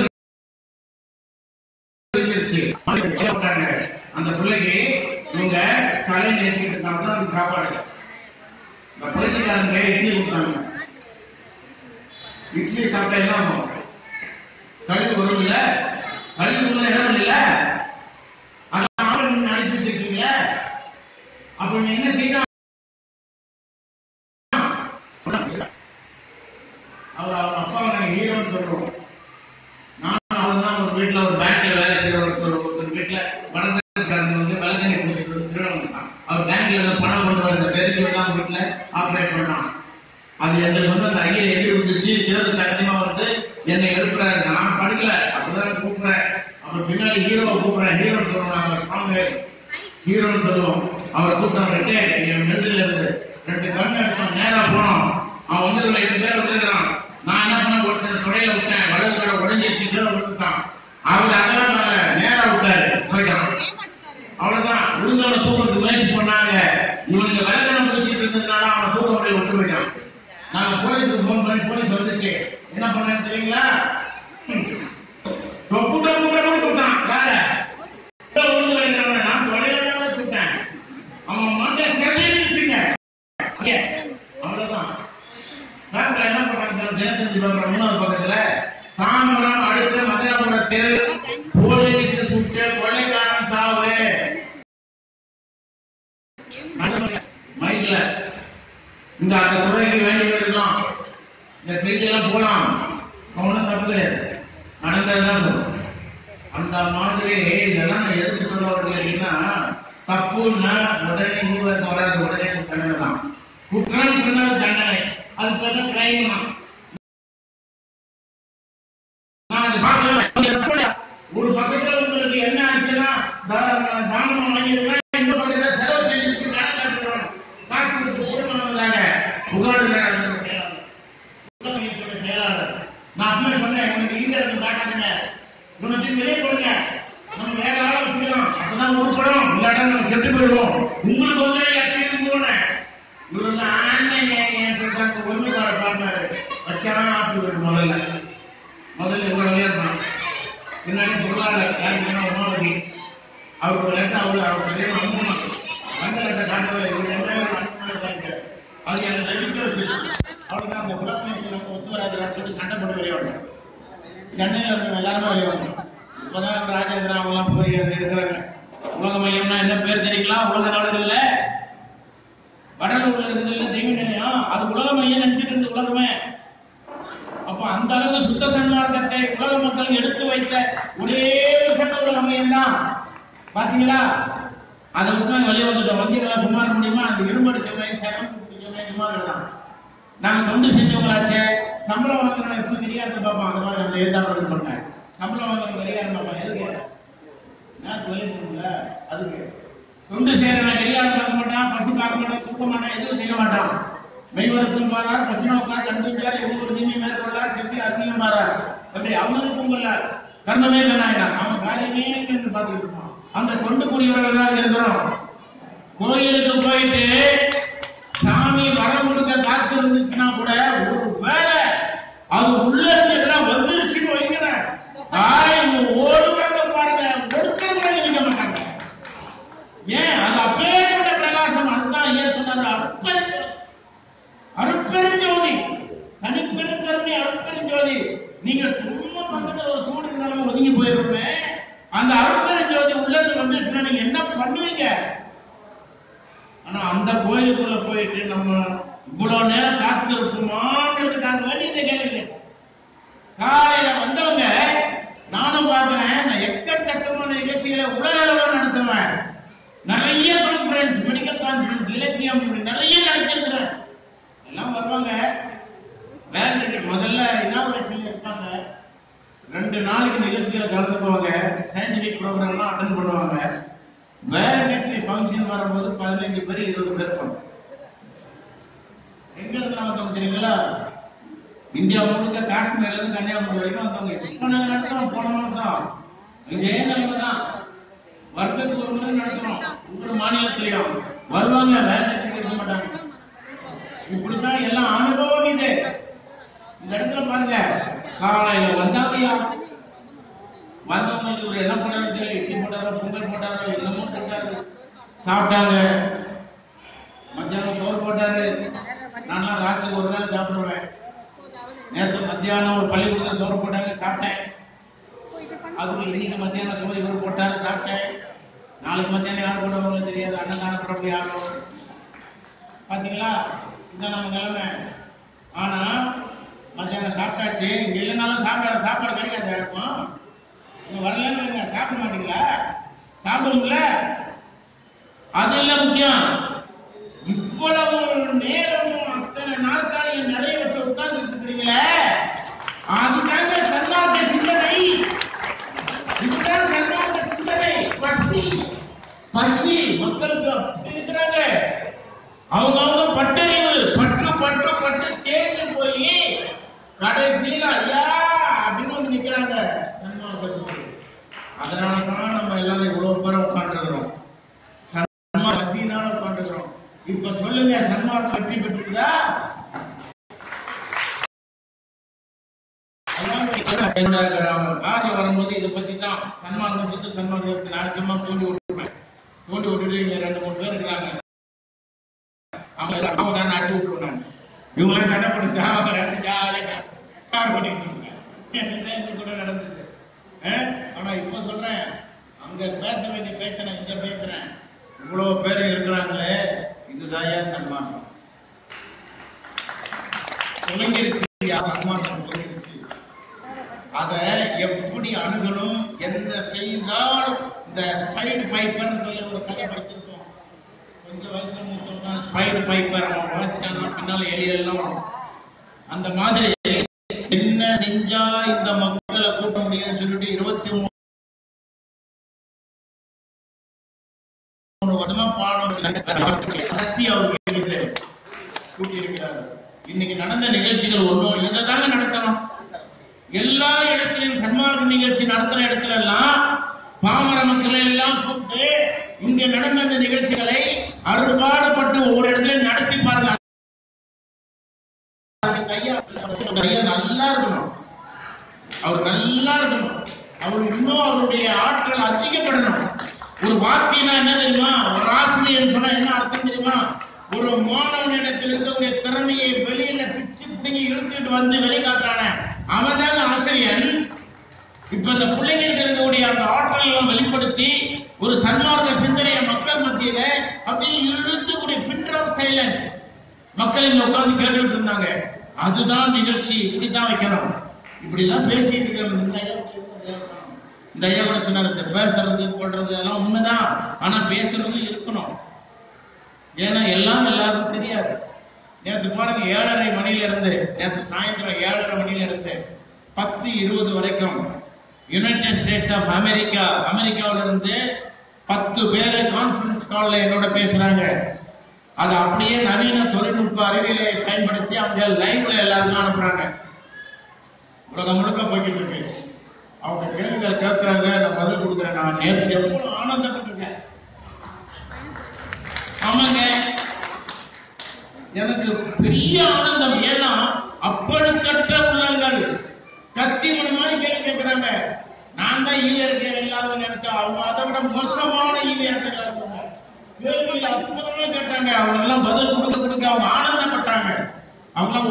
அந்த பிள்ளைக்கு இவங்க சலை நேர்த்திட்டு இருந்தாங்க. அது சாப்பாடு இந்த பிள்ளைக்காரங்க இட்லி கொடுத்தாங்க. இட்லி சாப்பிட்டா என்ன ஆகும்? கழிவு வரும் இல்ல, கழிவுக்குள்ள இடம் இல்ல. அதான் அனுப்பி வச்சிருக்கீங்க. அப்ப நீங்க என்ன செய்யணும்? அவர் அவங்க அப்பா நாங்க ஹீரோன்னு சொல்றோம். நானும் அவன் தான் ஒரு வீட்டுல ஒரு பேங்க்ல வேலை செய்யற ஒருத்தர் ஒருத்தர் வீட்டுல வடக்காரங்க வந்து விளக்கணை பூச்சிட்டு திருடம். அவர் பேங்க்ல பணம் கொண்டு வரத தெரிஞ்சவங்க வீட்டுல ஆப்ரேட் பண்ணான். அது எங்களுக்கு வந்து அந்த ஐயர் எதிர் விட்டுச்சு. சேரு தனிமா வந்து என்னை எழுப்புறாரு. நான் படிக்கல, அப்பதான் கூப்பிடுறேன். அப்ப பின்னாடி ஹீரோவை கூப்பிடுறேன். ஹீரோன்னு சொல்லுவோம். நாங்க சாங்க ஹீரோன்னு சொல்லுவோம். அவரை கூப்பிட்டாங்க. என் நெஞ்சில இருந்து ரெண்டு கண்ணு எடுத்தோம். நேரா போனோம். அவன் வந்து எட்டு பேர் வந்துருக்கான். நான் என்ன பண்ண ஒருத்தர் தொடையில விட்டேன். வலது கடை உடஞ்சிருச்சு. கீழே விட்டுட்டான். அவர் அதெல்லாம் பாருங்க நேரா விட்டாரு, போயிட்டான். அவ்வளவுதான். விழுந்தவனை தூக்கிறதுக்கு முயற்சி பண்ணாங்க. இவனுக்கு விளக்கணை பிடிச்சிட்டு இருந்ததுனால அவனை தூக்க முறையை விட்டு போயிட்டான். நாங்க போலீஸுக்கு போன் பண்ணி போலீஸ் வந்துச்சு. என்ன பண்ணு தெரியுங்களா? டொப்பு டொப்பு டொப்பு விட்டான். வேற விழுந்து கிடைக்கிறவன் நான் தொலைவாக விட்டேன். அவன் மண்டை செஞ்சுங்க. அவ்வளவுதான். பேங்க்ல என்ன பண்றாங்க? தினத்தஞ்சு பேப்பர் மூணாவது பக்கத்துல தாம்பரம் அடுத்த மதுராபுரத்தில் போலீஸ் சுட்டு கொலைகாரன் சாவு. மைக்ல இந்த அந்த துறைக்கு வேண்டியது இருக்கலாம். இந்த செய்தியெல்லாம் போலாம். ஒன்றும் தப்பு கிடையாது. நடந்ததுதான் சொல்லும். அந்த மாதிரி இதெல்லாம் எதுக்கு சொல்ல வரலைன்னா தப்புன்னா உடனே நீவருக்கு வராது. உடனே தண்டனை தான். குற்றம் சொன்னது தண்டனை. அது பேர் கிரைம் தான். நான் ஒரு பக்கத்துல உங்களுக்கு என்ன ஆச்சுன்னா தானம் வாங்கிருக்கலாம், இன்னொரு பக்கத்துல செலவு செஞ்சுட்டு கணக்காட்டுறோம் காசு கொடுத்தாங்க. புகார் செயலாளர் நான் அப்படி சொன்னேன், உங்களுக்கு ஈங்க இருக்கு காட்டாங்க, உனக்கு வெளியே கொடுங்க, நம்ம வேற ஆள வச்சுக்கலாம், அப்பதான் உருப்படும், இல்லாட்டா நம்ம கெட்டு போயிடுவோம். உங்களுக்கு வந்து தீர்வு போனேன். இவரு ஆன்லைன் ஒருமைக்கார பாடினாரு வச்சாலும் ஆக்கி விட்டு முதல்ல முதல்ல இவ்வளவு விளையாடுறான். பின்னாடி பொருளாளர் யாருக்குன்னா உமாவதி அவருக்கு லெட்டர் அவரு அவர் கல்யாணம் அனுப்பணும். அந்த லெட்டர் காட்டுறது இவர் என்ன அனுப்பினாரு அது எனக்கு எடுத்து வச்சிருக்கு. அவருக்கு அந்த குலப்பணிக்கு நம்ம ஒத்து வராதுன்னு சொல்லி சண்டை போட்டு விளையாடணும். சென்னையில் இருந்தவங்க எல்லாருமே விளையாடணும். இப்பதான் ராஜேந்திரா அவங்கெல்லாம் போய் அங்க இருக்கிறாங்க. உலக மையம்னா என்ன பேர் தெரியுங்களா? உலக நாடுகள்ல வடலூர்ல இருக்குது இல்ல தெய்வ நிலையம், அது உலக மையம் நினைச்சிட்டு இருந்த உலகமே. அப்ப அந்த அளவுக்கு சுத்த சன்மார்க்கத்தை உலக மக்கள் எடுத்து வைத்த ஒரே சட்ட உலக மையம் தான். பாத்தீங்களா? அதை விட்டு நாங்க வெளியே வந்துட்டோம். வந்தீங்களா சும்மா இருக்க முடியுமா? அந்த இரும்படிச்ச மையம் சரம் மையம் தான். நாங்க தொண்டு செஞ்சவங்களாச்சே. சம்பளம் வாங்குறோம் எப்படி வெளியாட்டு பார்ப்போம். அந்த மாதிரி அந்த ஏதாவது பண்ணேன். சம்பளம் வாங்குறோம் வெளியாட்டு பார்ப்போம். எதுக்கு நான் தொழில் அதுக்கு தொண்டு செய்யறவன் வெளியாட்டு பார்க்க மாட்டான், பசி பார்க்க மாட்டான், தூக்க மாட்டான், எதுவும் செய்ய மாட்டான். மெய்வரத்தும் பாரார், பசினோக்கார், கண்டுபிடிச்சார், எவ்வளவு தீமை மேற்கொள்ளார், செப்பி அக்னியும் பாரார். அப்படி அவங்களுக்கும் கொள்ளார் கர்ணமே கண்ணாயினார். அவன் காலையிலே என்று பார்த்துட்டு இருப்பான். அந்த தொண்டுக்குரியவர்கள் தான் இருக்கிறோம். கோயிலுக்கு போயிட்டு சாமி வரம் கொடுக்க காத்து இருந்துச்சுன்னா கூட ஒரு வேலை அது உள்ள இருந்ததுன்னா வந்துருச்சுன்னு வைக்கிறேன் ஓடுவாங்க பாருங்க, ஒருத்தர் கூட நினைக்க மாட்டாங்க. ஏன்? அது அப்பேற்பட்ட பிரகாசம். அதுதான் இயற்கை அற்பெரு அருட்பெருஞ்சோதி, தனிப்பெருங்கருணை அருட்பெருஞ்சோதி. நீங்க சும்மா பக்கத்துல ஒரு சூடு இருந்தாலும் ஒதுங்கி போயிருமே. அந்த அருட்பெருஞ்சோதி உள்ளது வந்துச்சுன்னா நீங்க என்ன பண்ணுவீங்க? ஆனா அந்த கோயிலுக்குள்ள போயிட்டு நம்ம இவ்வளவு நேரம் காத்து இருக்குமான்றதுக்காக வேண்டியதை கேள்வி. காலையில வந்தவங்க நானும் பார்க்கிறேன். நான் எக்கச்சக்கமான நிகழ்ச்சிகளை உலக அளவில் நடத்துவேன். நிறைய கான்பரன்ஸ், மெடிக்கல் கான்பரன்ஸ், இலக்கியம் நிறைய நடத்திருக்கிறேன். எல்லாம் வருவாங்க. வேற முதல்ல இனாகுரேஷன் இருப்பாங்க. ரெண்டு நாளைக்கு நிகழ்ச்சிகளை கலந்துக்குவாங்க. சயின்டிபிக் ப்ரோக்ராம்லாம் அட்டன் பண்ணுவாங்க. வேலண்டரி ஃபங்க்ஷன் வரும்போது பதினைஞ்சு பேர் இருபது பேர் பண்ணும். எங்க இருந்து வந்தவங்க தெரியுங்களா? இந்தியா முழுக்க காஷ்மீர்ல இருந்து கன்னியாகுமரி வரைக்கும் வந்தவங்க. இப்ப நாங்க நடத்துறோம். போன மாசம் இதே நிலைமை தான். வருஷத்துக்கு ஒரு முறை நடத்துறோம். ஒவ்வொரு மாநிலத்திலையும் வருவாங்க. வேலண்டரி இருக்க மாட்டாங்க. இப்படித்தான் எல்லாம் அனுபவம். இது இந்த இடத்துல பாருங்க. காலையில வந்தாங்கயா வந்தவங்களுக்கு ஒரு என்ன பண்ணாரு தெரியல. இட்லி போட்டாரோ, பொங்கல் போட்டாரோ, என்னமோ போட்டாரு, சாப்பிட்டாங்க. மத்தியானம் சோறு போட்டாரு. நான்லாம் ராத்திரி ஒரு வேளை சாப்பிடுவேன். நேற்று மத்தியானம் ஒரு பள்ளிக்கூடத்தில் சோறு போட்டாங்க, சாப்பிட்டேன். அதுக்கு இன்னைக்கு மத்தியானம் சோறு இவர் போட்டாரு, சாப்பிட்டேன். நாளைக்கு மத்தியானம் யார் போடுவாங்க தெரியாது. அன்னதான பிரபு யாரோ. பாத்தீங்களா? இதுதான் நம்ம நிலைமை. ஆனா மத்தியானம் சாப்பிட்டாச்சு. இங்க இல்லைனாலும் சாப்பிட சாப்பாடு கிடைக்காது. இருக்கும் நீங்க வரலன்னு சாப்பிட மாட்டீங்களா? சாப்பிடுங்கள. அது இல்ல முக்கியம். இவ்வளவு நேரமும் அத்தனை நாற்காலியும் நிறைய வச்சு உட்கார்ந்து இருக்கிறீங்களே, அதுக்காக சன்மார்க்க சிந்தனை. இதுதான் சன்மார்க்க சிந்தனை. பசி பசி மக்களுக்கு இருக்கிறாங்க. அவங்க அவங்க பட்டறிவு பட்டு பட்டு பட்டு தேர்ந்து போய் கடைசியில் ஐயா அப்படின்னு வந்து நிக்கிறாங்க. அதனாலதான் நம்ம எல்லாரும் இவ்வளவு பேரும் உட்காந்துருக்கிறோம். பசினால உட்காந்துருக்கிறோம். இப்ப சொல்லுங்க, சன்மார்க்கம் வெற்றி பெற்றுதா? காரியம் வரும்போது இதை பத்தி தான் சன்மார்க்கம் சுத்து சன்மார்க்கம் நாளைக்குமா தூண்டி விட்டுருப்பேன். தூண்டி விட்டுட்டு இங்க ரெண்டு மூணு பேர் இருக்கிறாங்க. அவங்க அவங்க அடிச்சு விட்டுருவாங்க. இவங்களாம் கட்டப்படிச்சு ஜாலியாக கார் பண்ணிட்டு கூட நடந்தது. ஆனா இப்ப சொல்றேன், அங்க பேச வேண்டிய பேச்ச நான் இங்க பேசுறேன். இவ்வளவு பேர் இருக்கிறாங்களே, இதுதான் சன்மார்க்கம். ஒழுங்கிருச்சு. சன்மார்க்கம் ஒழுங்கிருச்சு. அதை எப்படி அணுகணும், என்ன செய்தால் இந்த ஸ்பைடு பைப்பர் சொல்லி ஒரு கதை படிச்சிருக்கோம். கொஞ்சம் வயசு மூத்தோம்னா ஸ்பைடு பைப்பர் அவன் வாசிச்சான்னா பின்னால எலியெல்லாம் அந்த மாதிரி என்ன செஞ்சா இந்த மக்களை கூட்ட முடியும்னு சொல்லிட்டு இருபத்தி மூணு வருஷமா பாடம் சக்தி அவர்கள் கூட்டியிருக்கிறார். இன்னைக்கு நடந்த நிகழ்ச்சிகள் ஒன்றும் இதை தாங்க நடத்தணும். எல்லா இடத்திலும் சன்மார்க்க நிகழ்ச்சி நடத்துற இடத்துல எல்லாம் பாமர மக்களை எல்லாம் கூப்பிட்டு இங்க நடந்த இந்த நிகழ்ச்சிகளை அறுபாடுபட்டு ஒவ்வொரு இடத்துலயும் நடத்தி பாருங்க. ஐயா நல்லா இருக்கணும், அவர் நல்லா இருக்கணும், அவர் இன்னும் அவருடைய ஆற்றல் அதிகப்படணும். ஒரு வார்த்தைனா என்ன தெரியுமா? ஒரு ஆசிரியர் சொன்னா என்ன அர்த்தம் தெரியுமா? ஒரு மாணவனிடத்தில் இருக்கக்கூடிய திறமையை வெளியில பிச்சு பிடிங்கி இழுத்துட்டு வந்து வெளிக்காட்டான அவன் தான் ஆசிரியன். இப்ப இந்த பிள்ளைங்களுக்கு இருக்கக்கூடிய அந்த ஆற்றலாம் வெளிப்படுத்தி ஒரு சன்மார்க்க சிந்தனையை மக்கள் மத்தியில அப்படியே இழுத்துக்கூடிய பின்ட்ராப் சைலண்ட் மக்கள் இங்க உட்கார்ந்து கேட்டுட்டு இருந்தாங்க. அதுதான் நிகழ்ச்சி. இப்படித்தான் வைக்கணும். இப்படிலாம் பேசிட்டு இருக்கிறோம். இந்த ஐயா கூட சொன்னார், இந்த பேசுறது போடுறது எல்லாம் உண்மைதான், ஆனா பேசுறதும் இருக்கணும். ஏன்னா எல்லாம் எல்லாருக்கும் தெரியாது. நேற்று பாருங்க, ஏழரை மணில இருந்து நேற்று சாயந்தரம் ஏழரை மணில இருந்து பத்து இருபது வரைக்கும் யுனைடெட் ஸ்டேட்ஸ் ஆஃப் அமெரிக்கா அமெரிக்காவில இருந்து பத்து பேரு கான்பரன்ஸ் கால்ல என்னோட பேசுறாங்க. அதை அப்படியே நவீன தொழில்நுட்ப அறிவியலை பயன்படுத்தி அவங்க லைவ்ல எல்லாருக்கும் அனுப்புறாங்க. உலகம் முழுக்க போய்கிட்டு இருக்கு. அவங்க கேள்விகள் கேட்கிறாங்க, நான் பதில் கொடுக்குறேன். நான் நேற்று எவ்வளவு ஆனந்தப்பட்டிருக்கேன். ஆமாங்க, எனக்கு பெரிய ஆனந்தம். ஏன்னா அப்படிப்பட்ட உள்ளங்கள் கத்தி மணி மாதிரி கேள்வி கேட்கிறாங்க. நான் தான் ஈவியர்கள் இல்லாதவங்க நினைச்சா அவங்க அதை விட மோசமான ஈவியர்கள் இருந்தாங்க. கேள்வியில் அற்புதமா கேட்டாங்க. அவங்க எல்லாம் பதில் கொடுக்க கொடுக்க அவங்க ஆனந்தப்பட்டாங்க. அவங்க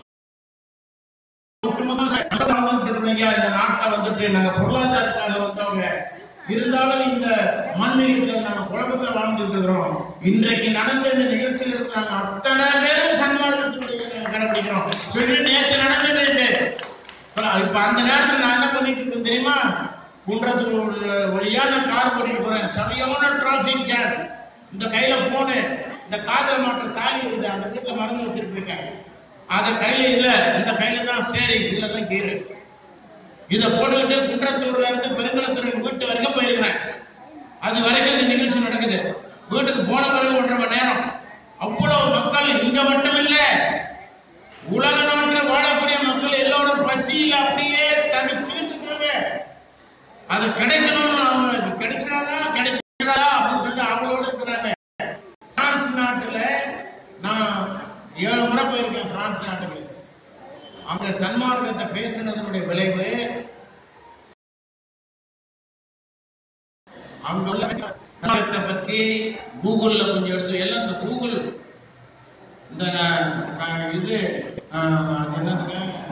இந்த நாட்டில் வந்துட்டு நாங்க பொருளாதாரத்துக்காக வந்தவங்க, இருந்தாலும் இந்த மண்ணில் நாங்க குழப்பத்தில் வாழ்ந்துட்டு இருக்கிறோம். இன்றைக்கு நடந்த இந்த நிகழ்ச்சியில் இருக்கிறாங்க அத்தனை பேரும் சன்மார்க்கத்துடைய கடைபிடிக்கிறோம் சொல்லி நேற்று நடந்தது. இப்ப அந்த நேரத்தில் நான் என்ன பண்ணிட்டு இருக்கேன் தெரியுமா? குன்றத்தூர் வழியா நான் கார் ஓட்டிட்டு போறேன். சரியான டிராபிக் ஜாம். இந்த கையில போனு, இந்த காதல் மாற்ற தாலி இருக்குது, அந்த வீட்டுல மறந்து வச்சிட்டு இருக்கேன். அது கையில இல்ல, இந்த கையில தான் ஸ்டேரிங், இதுல தான் கீரு. இதை போட்டுக்கிட்டு குன்றத்தூர்ல இருந்து பெருங்குளத்தூர் வீட்டு வரைக்கும் போயிருக்கிறேன். அது வரைக்கும் இந்த நிகழ்ச்சி நடக்குது. வீட்டுக்கு போன பிறகு ஒன்றரை மணி நேரம். அவ்வளவு மக்கள் இங்க மட்டும் இல்ல, உலக நாட்டில் வாழக்கூடிய மக்கள் எல்லோரும் பசியில் அப்படியே தவிச்சுக்கிட்டு இருக்காங்க. அது கிடைக்கணும்னு அவங்க கிடைச்சாதா கிடைச்சாதா அப்படின்னு சொல்லிட்டு அவங்களோட இருக்கிறாங்க. பிரான்ஸ் நாட்டுல நான் ஏழு முறை போயிருக்கேன். பிரான்ஸ் நாட்டுக்கு. அங்க சன்மார்க்கத்தை பேசினதனுடைய விளைவு அங்க உள்ள சன்மார்க்கத்தை பத்தி கூகுள்ல கொஞ்சம் எடுத்து எல்லாம் இந்த கூகுள் இந்த இது என்னதுங்க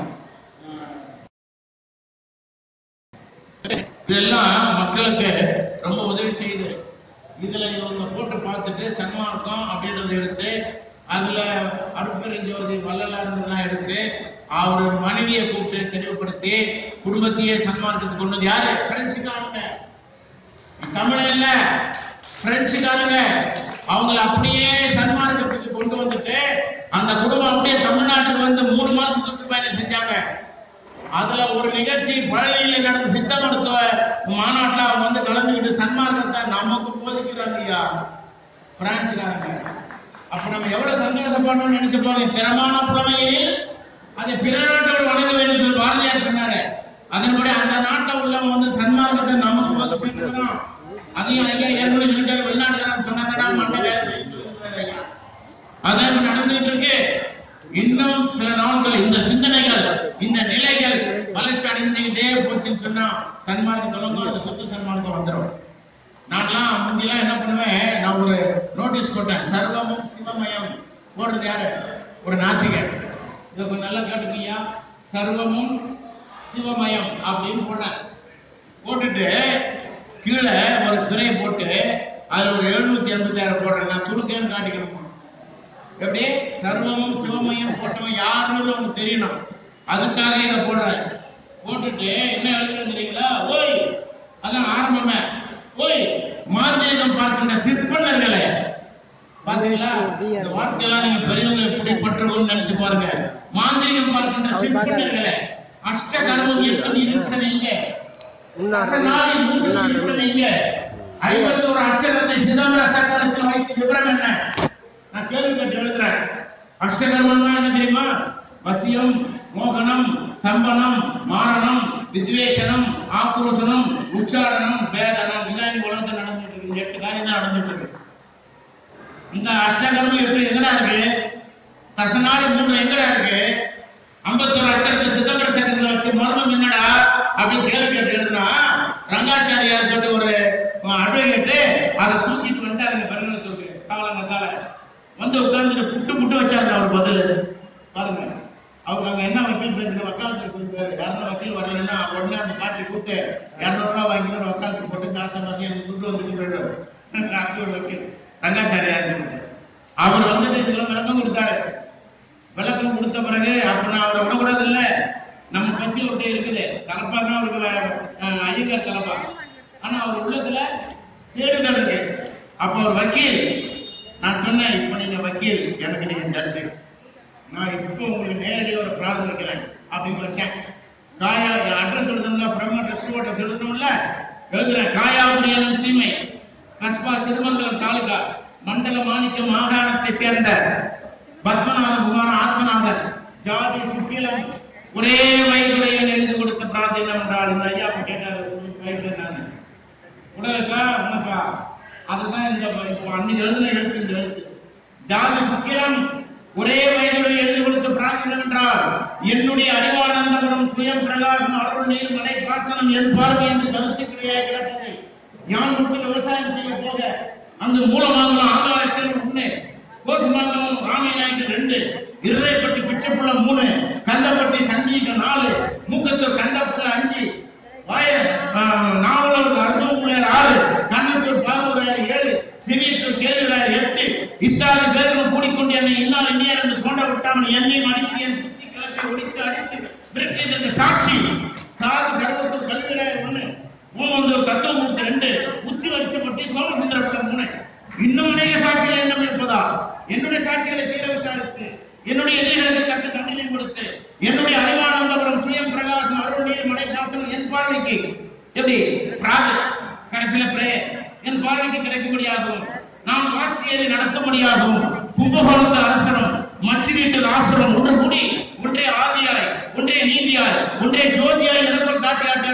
இதெல்லாம் மக்களுக்கு ரொம்ப உதவி செய்யுது. இதுல இவங்க போட்டு பார்த்துட்டு சன்மார்க்கம் அப்படின்றத எடுத்து அதுல அருட்பெருஞ்சோதி வள்ளலார்லாம் எடுத்து அவர் மனைவியை கூப்பிட்டு தெளிவுபடுத்தி குடும்பத்தையே சன்மார்க்கத்துக்கு கொண்டு வந்து யாரு? பிரெஞ்சுக்காரங்க. தமிழ் இல்ல, பிரெஞ்சுக்காரங்க. அவங்களை அப்படியே சன்மார்க்கத்துக்கு கொண்டு வந்துட்டு அந்த குடும்பம் அப்படியே தமிழ்நாட்டுக்கு வந்து மூணு மாசம் சுற்றுப்பயணம் செஞ்சாங்க. அதுல ஒரு நிகழ்ச்சி பழனியில நடந்த சித்த மருத்துவ மாநாட்டில் அவங்க வந்து கலந்துக்கிட்டு சன்மார்க்கத்தை நமக்கு போதிக்கிறாங்க ஐயா பிரான்சுக்காரங்க. அப்ப நம்ம எவ்வளவு சந்தோஷப்படணும்னு நினைச்சு பாருங்க. திறமான புலமையில் அதை பிற நாட்டோடு வணங்க வேண்டும் சொல்லி பாரதியார் சொன்னாரு. அதன்படி அந்த நாட்டில் உள்ளவங்க வந்து சன்மார்க்கத்தை நமக்கு போதிச்சிருக்கிறோம். அதையும் ஐயா ஏற்கனவே சொல்லிட்டாரு, வெளிநாட்டுக்காரன் சொன்னாங்கன்னா மண்ட வேலை செய்ய அதான் நடந்துகிட்டு இருக்கு. இன்னும் சில நாட்கள் இந்த சிந்தனைகள் இந்த நிலைகள் வளர்ச்சி அடைந்துகிட்டே போச்சுன்னு சொன்னா சன்மார்க்கம் தொடங்கும். அந்த சொத்து சன்மார்க்கம் வந்துடும். நான்லாம் முந்திலாம் என்ன பண்ணுவேன், நான் ஒரு நோட்டீஸ் போட்டேன், சர்வமும் சிவமயம். போடுறது யாரு? ஒரு நாத்திகர். இதை கொஞ்சம் நல்லா கேட்டுக்கீங்க, சர்வமும் சிவமயம் அப்படின்னு போட்டேன். போட்டுட்டு கீழே ஒரு துறையை போட்டு அதுல ஒரு எழுநூத்தி எண்பத்தி ஆறு போடுறேன். நான் துருக்கேன்னு காட்டிக்கணும். எப்படி சர்வமும் சிவமயம் போட்டவன் யாருன்னு அவனுக்கு தெரியணும். அதுக்காக இதை போடுறேன். போட்டுட்டு என்ன எழுதுறது தெரியுங்களா? ஓய், அதான் ஆரம்பமே. ஓய், மாந்திரிகம் பார்க்கின்ற சிற்பனர்களே, பாத்தீங்களா? இந்த வார்த்தையெல்லாம் நீங்க பெரியவங்க எப்படி பற்றுவோம்னு நினைச்சு பாருங்க. மாந்திரிகம் பார்க்கின்ற சிற்பனர்களே, அஷ்டகர்மம் எப்படி இருக்கிறீங்க முன்னாடி ஐம்பத்தோரு அச்சரத்தை சிதம்பர சக்கரத்தில் வைத்து விவரம் என்ன? நான் கேள்வி கேட்டு எழுதுறேன். அஷ்டகர்மம் என்ன தெரியுமா? வசியம், மோகனம், சம்பனம், மாரணம், வித்வேஷனம், ஆக்ரோஷனம், உச்சாரணம், வேதனம். இதான் உலகத்தில் நடந்துட்டு இருக்கு. எட்டு காரியம் தான் நடந்துட்டு இருக்கு. இந்த அஷ்டகர்மம் எப்படி எங்கடா இருக்கு? தசநாடு மூன்று எங்கடா இருக்கு? ஐம்பத்தோரு அச்சரத்தை சிதம்பர சக்கரத்தில் வச்சு மர்மம் என்னடா அப்படின்னு கேள்வி கேட்டு எழுதுனா ரங்காச்சாரியார் சொல்லி ஒரு அட்வொகேட்டு அதை தூக்கிட்டு வந்துட்டாருங்க பெருங்கலத்தூருக்கு காலங்கத்தால வந்து உட்கார்ந்து புட்டு புட்டு வச்சாரு அவர் பதில் பாருங்க. அவருக்கு அங்க என்ன வக்கீல் பேசுற வக்காலத்துக்கு போயிருக்காரு. யாரும் வக்கீல் வரலன்னா உடனே அந்த பாட்டி கூப்பிட்டு இருநூறு ரூபாய் வாங்கிட்டு வக்காலத்துக்கு போட்டு காசை மாற்றி எனக்கு துட்டு வந்துட்டு அப்படி ஒரு வக்கீல் ரங்காச்சாரியார் அவர் வந்துட்டு இதெல்லாம் விளக்கம் கொடுத்தாரு. விளக்கம் கொடுத்த பிறகு அப்ப நான் அவரை விடக்கூடாது இல்ல, நம்ம பசி ஒட்டி இருக்குது கலப்பா தான் அவருக்கு ஐயங்கார் கலப்பா. ஆனா அவர் உள்ளத்துல தேடுதல் இருக்கு. அப்ப ஒரு வக்கீல் நான் சொன்னேன், இப்ப நீங்க வக்கீல், எனக்கு நீங்க ஜட்ஜு, நான் இப்போ உங்களுக்கு நேரடியாக ஒரு பிரார்த்தனை வைக்கிறேன் அப்படின்னு வச்சேன். காயா அட்ரஸ் எழுதணும்னா ஃப்ரம் அட்ரஸ் டூ அட்ரஸ் எழுதணும்ல, எழுதுறேன். காயாபுரியான சீமை, கஸ்பா, சிறுமங்கலம் தாலுகா, மண்டல மாணிக்க மாகாணத்தை சேர்ந்த பத்மநாதன் குமார் ஆத்மநாதன், ஜாதி சுக்கிலம், ஒரே வயதுடைய எழுதி கொடுத்த பிரார்த்தனை என்றால் இந்த ஐயா கேட்டார் வயசுல நான் உடலுக்கா உனக்கா அதுதான் இந்த அன்னைக்கு எழுதின எழுத்து. இந்த எழுத்து ஜாதி சுக்கிலம் ஒரே வயதுடைய எழுதி கொடுத்த பிரார்த்தனை என்றால் என்னுடைய அறிவானந்தபுரம் சுயம் பிரகாசம் அருள் நீர் மலை பாசனம் என் பார்வை என்று தரிசிக்கிறையாக கிடப்பது. யான் மட்டும் விவசாயம் செய்ய போக அங்கு மூலமாங்கலம் ஆதாரத்தில் ஒண்ணு, கோசுமங்கலம் ராமநாயக்கு ரெண்டு, இருதைப்பட்டி பிச்சைப்புள்ள மூணு, கந்தப்பட்டி சங்கீக நாலு, மூக்கத்தூர் கந்தப்புள்ள அஞ்சு, வாய நாவலூர் அர்ஜுன் ஆறு, கண்ணத்தூர் பாகூராயர் ஏழு, சிறியத்தூர் கேள்விராயர் எட்டு, இத்தாலி பேரும் கூடிக்கொண்டு என்னை இன்னால் இன்னியர் என்று தோண்ட விட்டாமல் என்னை மடித்து என் புத்தி கிழக்கை ஒடித்து அடித்து விரட்டியதற்கு சாட்சி. சாது கருவத்தூர் கல்விராயர் ஒண்ணு, ஓமந்தூர் தத்துவமூர்த்தி ரெண்டு, உச்சி வரிச்சப்பட்டி சோமசுந்தரப்புள்ள மூணு. இன்னும் அநேக சாட்சிகள் என்ன இருப்பதா என்னுடைய சாட்சிகளை தீர விசாரித்து என்னுடைய எதிரிகளுக்கு தக்க தண்டனை கொடுத்து என்னுடைய அறிவானந்தபுரம் சுயம் பிரகாசம் அருள் நீர் மடை காட்டும் என் பார்வைக்கு எப்படி கடைசியில பிரே என் பார்வைக்கு கிடைக்கும்படியாகவும் நாம் ஆசிரியரை நடத்தும்படியாகவும் கும்பகோணத்து அரசரும் மச்சி வீட்டு ராசரும் ஒன்று கூடி ஒன்றே ஆதியாய் ஒன்றே நீதியாய் ஒன்றே ஜோதியாய் இறக்கம் காட்டி காட்டி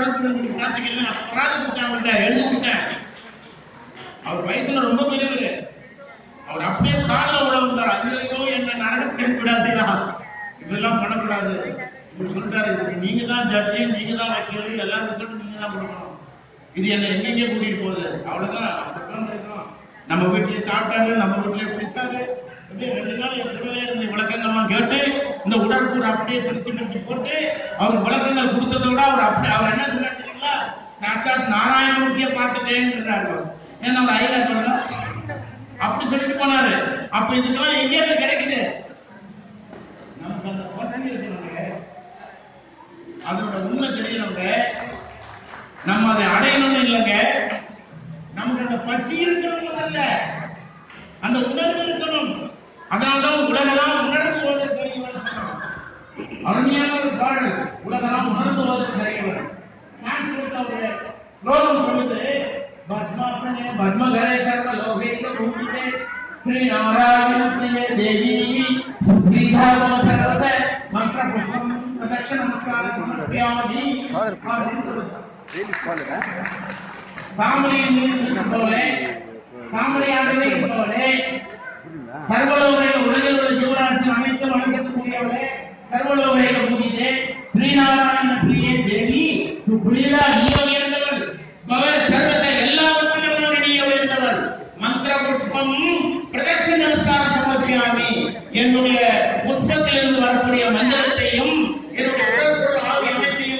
இறந்து எழுதி கொடுத்தேன். அவர் வயசுல ரொம்ப பெரியவர். அவர் அப்படியே காலில் உள்ள வந்தார். ஐயோ என்ன நரகத்துக்கு விடாதீரா, இதெல்லாம் பண்ணக்கூடாது சொல்லிட்டாரு. நீங்க தான் ஜட்ஜி, நீங்க தான் வக்கீல், எல்லாரும் சொல்லிட்டு நீங்க தான் கொடுக்கணும். இது என்ன எங்கெங்கே கூட்டிட்டு போகுது? அவ்வளவுதான். நம்ம வீட்டிலேயே சாப்பிட்டாரு, நம்ம வீட்டிலேயே குடிச்சாரு. ரெண்டு நாள் இந்த விளக்கங்கள்லாம் கேட்டு இந்த உடற்கூறு அப்படியே பிரிச்சு பிரிச்சு போட்டு அவர் விளக்கங்கள் கொடுத்ததை விட அவர் அப்படி அவர் என்ன சொன்னாருங்களா, சாட்சாத் நாராயணமூர்த்தியை பார்த்துட்டேங்கிறாரு. ஏன்னா அவர் ஐயா சொல்ல அப்படி சொல்லிட்டு போனாரு. அப்ப இதுக்கெல்லாம் எங்கேயாவது கிடைக்குது? நமக்கு அந்த பசி இருக்கணுங்க, அதோட உண்மை தெரியணுங்க, நம்ம அதை அடையணும்னு இல்லைங்க. நமக்கு அந்த பசி இருக்கணும், முதல்ல அந்த உணர்வு இருக்கணும். அதனால்தான் உலகெல்லாம் உணர்ந்து போவதற்கு அறியவர். அருமையான ஒரு பாடல், உலகெல்லாம் உணர்ந்து போவதற்கு அறியவர். லோகம் சொல்லுது, பத்மாசனே பத்மகரே சர்வ லோகைக பூஜிதே ஸ்ரீ நாராயண பிரிய தேவி சுப்ரீதாவ சர்வத மந்திர புஷ்பம் பிரதக்ஷ நமஸ்காரம் சமர்ப்பயாமி. தாமரையின் மீது இருப்பவளே, தாமரையாகவே இருப்பவளே, சர்வலோகைக உலகில் உள்ள ஜீவராசி அனைத்தும் அழைக்கக்கூடியவளே, சர்வலோகைக பூஜிதே ஸ்ரீநாராயண பிரிய தேவி சுப்ரீதா நீ உயர்ந்தவள், சர்வத்தை எல்லாவற்றிலும் நீ உயர்ந்தவள், மந்திர புஷ்பம் பிரதட்ச நமஸ்காரம் சமர்ப்பியாமி. என்னுடைய புஷ்பத்தில் இருந்து வரக்கூடிய மந்திரத்தையும் என்னுடைய உடல் ஆவி அனைத்தையும்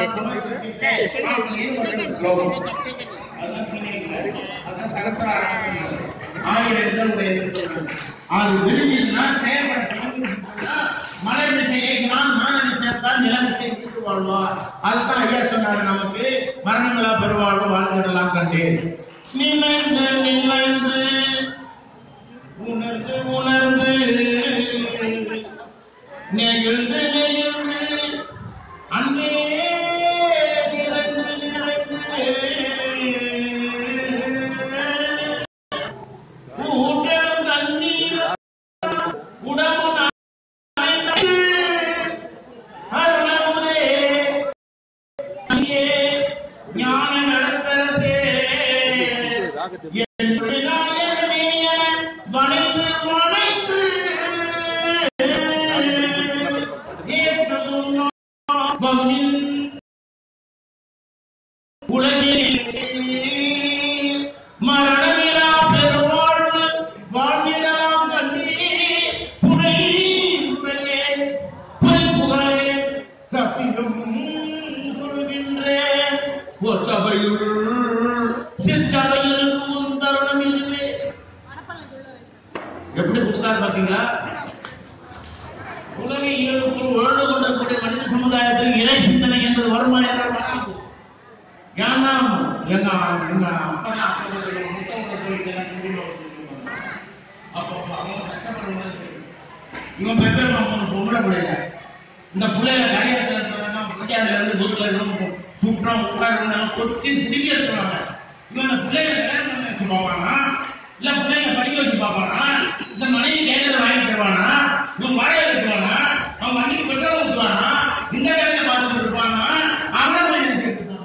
அது விரும்பினா செயல்படுத்த மலை விசையை நான் மானடி சேர்த்தால் நிலமிசை வீட்டு வாழ்வார். அதுதான் ஐயா சொன்னாரு, நமக்கு மரணங்களா பெருவாழ்வு வாழ்ந்துடலாம் கண்டேன். நினைந்து நினைந்து உணர்ந்து உணர்ந்து நெகிழ்ந்து நெகிழ்ந்து அன்பே ஊற்றலும் தண்ணீர் உடம்பு அருளமுதே ஞான நடத்தரசே வணைந்து வணைந்து உலகில் மரணமிலா பெருவாழ்வு வாழ்ந்திடலாம் கண்டீர் புனை புனையே பொய் புகழே சத்தியம் சொல்கின்றேன் ஒரு சபையுள் சிற்சபையில் புகும் தருணம் இதுவே. எப்படி கொடுத்தாரு பாத்தீங்களா? உலகை இயலுக்குள் உழந்து கொண்டிருக்கூடிய மனித சமுதாயத்தில் இறை சிந்தனை என்பது வருமா என்றால் வராது. ஏன்னா எங்க எங்க அப்பா முத்தவங்களை போயிட்டு அப்போ அவங்க கஷ்டப்படுறது இவன் பெற்றோர் அவங்க கும்பிட முடியல. இந்த பிள்ளைய காரியத்தில் பஞ்சாயத்துல இருந்து வீட்டுல இருந்து சுற்றம் உட்காரம் கொத்தி குடிக்க எடுத்துருவாங்க. இவன் அந்த பிள்ளைய கல்யாணம் பண்ணி வச்சு பார்ப்பானா, இல்ல பிள்ளைங்க படிக்க வச்சு பார்ப்பானா, இந்த மனைவி கேட்டதை வாங்கி தருவானா, இவன் வாழை எடுத்துவானா, அவன் வண்டிக்கு பெட்ரோல் ஊற்றுவானா, இந்த கடையை பார்த்துட்டு இருப்பானா, அவன் போய் நினைச்சிட்டு இருக்கான்.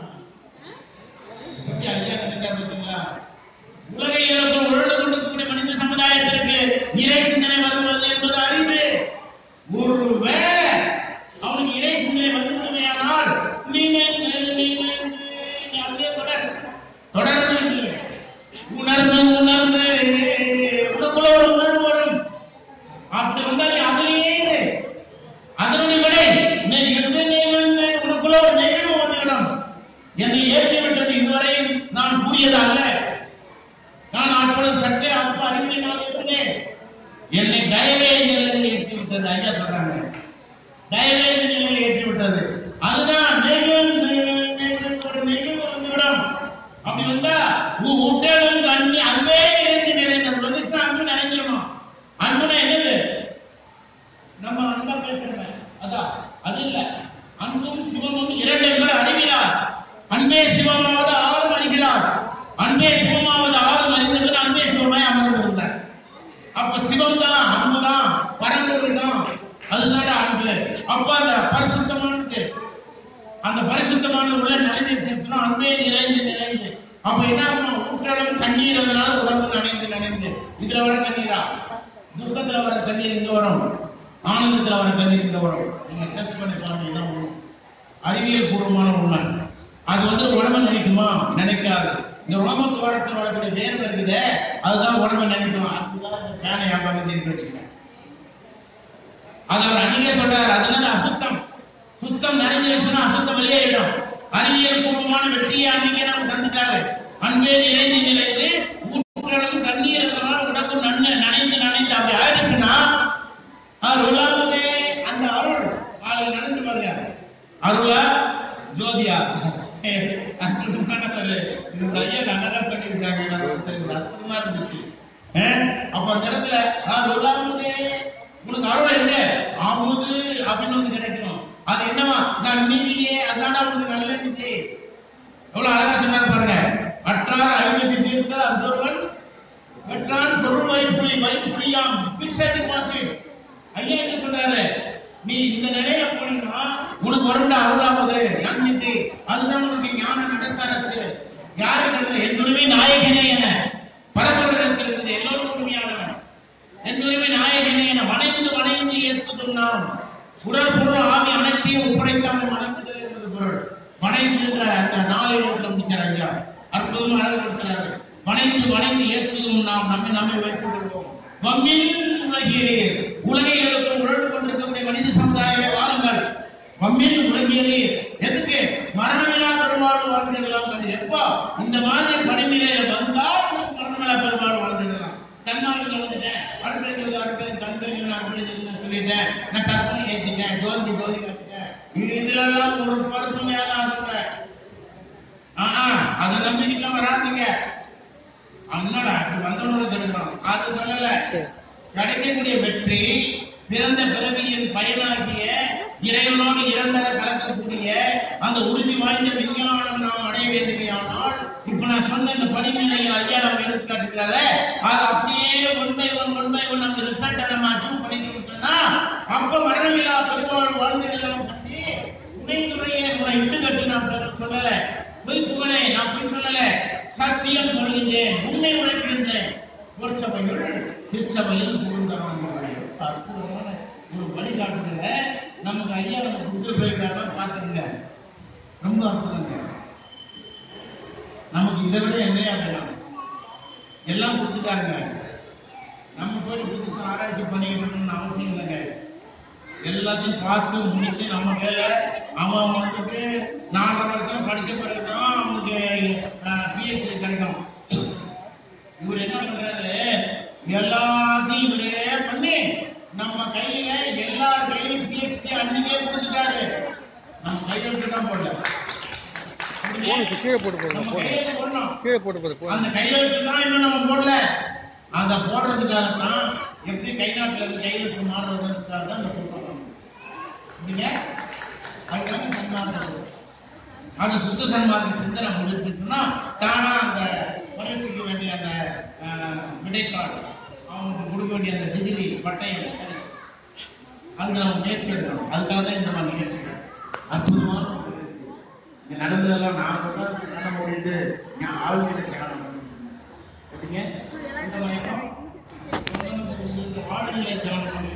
உலகை இழப்பு உழந்து கொண்டிருக்கக்கூடிய மனித சமுதாயத்திற்கு இறை சிந்தனை வருவது என்பது அறிவு. ஒருவேளை அவனுக்கு இறை சிந்தனை வந்துவிடுமையானால் நினைந்து நினைந்து அப்படியே தொடர் தொடர்ந்து உணர்ந்து உணர்ந்து உனக்குள்ள ஒரு உணர்வு வரும். அப்படி வந்தாலே அதிலேயே அதனுடைய விடை நிகழ்ந்து உனக்குள்ள ஒரு நிகழ்வு வந்துவிடும். என்னை ஏற்றிவிட்டது இதுவரை நான் கூறியதல்ல. நான் அப்பொழுது சற்றே அப்ப அறிவினால் இருந்தேன். என்னை தயவே இந்த நிலையில் ஏற்றிவிட்டது. ஐயா சொல்றாங்க, தயவே இந்த நிலையில் ஏற்றிவிட்டது. அதுதான் நெகிழ்ந்து நெகிழ்ந்து ஒரு நெகிழ்வு வந்துவிடும். அப்படி வந்தா ஊற்றலும் கண்ணி அன்பே நிறைந்து நிறைந்தது வந்துச்சுன்னா அன்பு நினைஞ்சிடணும். அன்புனா என்னது? நம்ம அன்பா பேசுறோமே அதான் அது இல்ல. அன்பும் சிவமும் இரண்டு பேர் அறிகிறார். அன்பே சிவமாவது ஆளும் அறிகிறார். அன்பே சிவமாவது ஆளும் அறிந்தது அன்பே சிவமாய் அமர்ந்திருந்தார். அப்ப சிவம் தான் அன்பு தான் பரம்பொருள் தான். அதுதான் அன்பு. அப்ப அந்த பரிசுத்தமானது அந்த பரிசுத்தமான உள்ள நிறைந்திருச்சுன்னா அன்பே நிறைந்து நிறைந்து அப்ப என்ன ஊற்றலும் கண்ணீர் அதனால உடம்பு நனைந்து நனைந்து. இதுல வர கண்ணீரா? துக்கத்துல வர கண்ணீர் இங்க வரும், ஆனந்தத்துல வர கண்ணீர் இங்க வரும். நீங்க டெஸ்ட் பண்ணி பாருங்க. அறிவியல் பூர்வமான உண்மை. அது வந்து உடம்பு நினைக்குமா? நினைக்காது. இந்த உடம்பு தோரத்தில் வரக்கூடிய வேர்வை இருக்குது, அதுதான் உடம்பு நினைக்கும். அதுதான் இந்த ஃபேனை வியாபாரம் திருப்பி வச்சுக்கேன். அது அவர் அன்னைக்கே சொல்றாரு. அதனால அசுத்தம் சுத்தம் நிறைஞ்சிருச்சுன்னா அசுத்தம் வெளியேறிடும். அறிவியல் பூர்வமான வெற்றியை அன்னைக்கே நம்ம தந்துட்டாரு. அன்பே நிறைந்து நிறைந்து ஊற்றலும் கண்ணீர் உடம்பு நன்னு நனைந்து நனைந்து அப்படி ஆயிடுச்சுன்னா அருளாமதே அந்த அருள் ஆளு நடந்து பாருங்க. அருளா ஜோதியா இது ஐயா நல்லா பண்ணிருக்காங்க. அற்புதமா இருந்துச்சு. அப்ப அந்த இடத்துல அருளாமதே உனக்கு அருள் எங்க ஆகுது அப்படின்னு வந்து கிடைக்கும். அது என்னவா? நான் நீதியே அதான உனக்கு நல்ல நீதி. எவ்வளவு அழகா சொன்னாரு பாருங்க. அற்றார் ஐம்பத்தி தீர்த்தால் அந்த ஒருவன் வெற்றான் பொருள் வைப்புளி வைப்புளியாம் பிக்ஸட் டெபாசிட். ஐயா என்ன சொல்றாரு? நீ இந்த நிலையில போனீங்கன்னா உனக்கு வருண்ட அருளாமது நன்னிதி. அதுதான் உனக்கு ஞான நடத்தரசு. யாரு நடந்த என்னுரிமை நாயகனே என பரம்பொருளிடத்தில் இருந்த எல்லோரும் உரிமையானவன். என்னுரிமை நாயகனே என வணைந்து வணைந்து ஏற்பதும் நாம் உடல் பொருள் ஆவி அனைத்தையும் ஒப்படைத்தாமல் வணங்குதல் என்பது பொருள். வணைந்துன்ற அந்த நாளை இடத்துல முடிச்சார் ஐயா. அற்புதமா அழகுபடுத்துறாரு. வணைந்து வணைந்து ஏற்பதும் நாம் நம்மை நம்மை வைத்துக் கொள்வோம். வம்மின் உலகியலீர் உலகை எழுப்பும் உழந்து கொண்டிருக்கக்கூடிய மனித சமுதாய வாழுங்கள். வம்மின் உலகியலீர் எதுக்கு? மரணமில்லா பெருவாழ்வு வாழ்ந்துடலாம். எப்போ இந்த மாதிரி படிநிலையில வந்தால் மரணமில்லா பெருவாழ்வு வாழ்ந்துடலாம். தன்மார்க்கு வந்துட்டேன், அடுப்படைக்கிறது அடுப்பது தன்மைகள் அடுப்படைக்கிறது சொல்லிட்டேன், நான் கற்பனை ஏற்றிட்டேன், ஜோதி ஜோதி கட்டிட்டேன். இதுல எல்லாம் ஒரு பருப்புமையான ஆகுங்க. ஆஹா அதை நம்பிக்கைலாம் வராதுங்க. அண்ணடா அப்படி வந்தவனோட கெடுக்கணும். அது சொல்லல. கிடைக்கக்கூடிய வெற்றி பிறந்த பிறவியின் பயனாகிய இறைவனோடு இரண்டரை கலக்கக்கூடிய அந்த உறுதி வாய்ந்த விஞ்ஞானம் நாம் அடைய வேண்டுமையானால் இப்ப நான் சொன்ன இந்த படிநிலைகள் ஐயா நம்ம எடுத்து காட்டுகிறாரு அது அப்படியே உண்மை ஒன் உண்மை ஒன் அந்த ரிசல்ட்டை நம்ம அச்சீவ் பண்ணிக்கணும்னு சொன்னா அப்ப மரணமில்லா பெருமாள் வாழ்ந்துடலாம் பண்ணி உணைந்துரையை உன்னை விட்டு கட்டு நான் சொல்லல பொய் புகழே நான் பொய் சொல்லல சத்தியம் சொல்கின்றேன் உண்மை உழைக்கின்றேன் பொற்சபைகள் சிற்சபையில் புகுந்தவன் அற்புதமான ஒரு வழிகாட்டுதல நமக்கு ஐயா நம்ம கொடுத்து போயிருக்காருன்னா பாத்துருங்க ரொம்ப அற்புதங்க நமக்கு இதை விட என்னையா வேணும் எல்லாம் கொடுத்துட்டாருங்க நம்ம போய் புதுசா ஆராய்ச்சி பண்ணிக்கணும்னு அவசியம் இல்லைங்க எல்லாத்தையும் பார்த்து முடிச்சு நம்ம வேலை அவன் வந்துட்டு நாலரை வருஷம் படிச்ச பிறகுதான் அவனுக்கு பிஹெச்டி கிடைக்கும் இவர் என்ன பண்றாரு எல்லாத்தையும் இவரே பண்ணி நம்ம கையில எல்லார் கையிலும் பிஹெச்டி அன்னைக்கே கொடுத்துட்டாரு நம்ம கையெழுத்து தான் போடல கீழே போட்டு கீழே போட்டு அந்த கையெழுத்து தான் இன்னும் நம்ம போடல அதை போடுறதுக்காகத்தான் எப்படி கை நாட்டுல இருந்து கையெழுத்து மாறுறதுக்காக தான் இந்த சொல்றாங்க அதுக்காக சன்மார்க்கம் அது சுத்த சன்மார்க்க சிந்தனை முடிச்சுன்னா தானா அந்த பரீட்சைக்கு வேண்டிய அந்த விடைக்காடு அவங்களுக்கு கொடுக்க வேண்டிய அந்த டிகிரி பட்டயம் அதுக்கு நம்ம முயற்சி எடுக்கணும் அதுக்காக தான் இந்த மாதிரி நிகழ்ச்சிகள் அற்புதமான இங்க நடந்ததெல்லாம் நான் கூட கண்ணை மூடிட்டு நான் ஆழ்ந்து தியானம் எப்படிங்க இந்த வரைக்கும் வாழ்நிலை தியானம் பண்ணி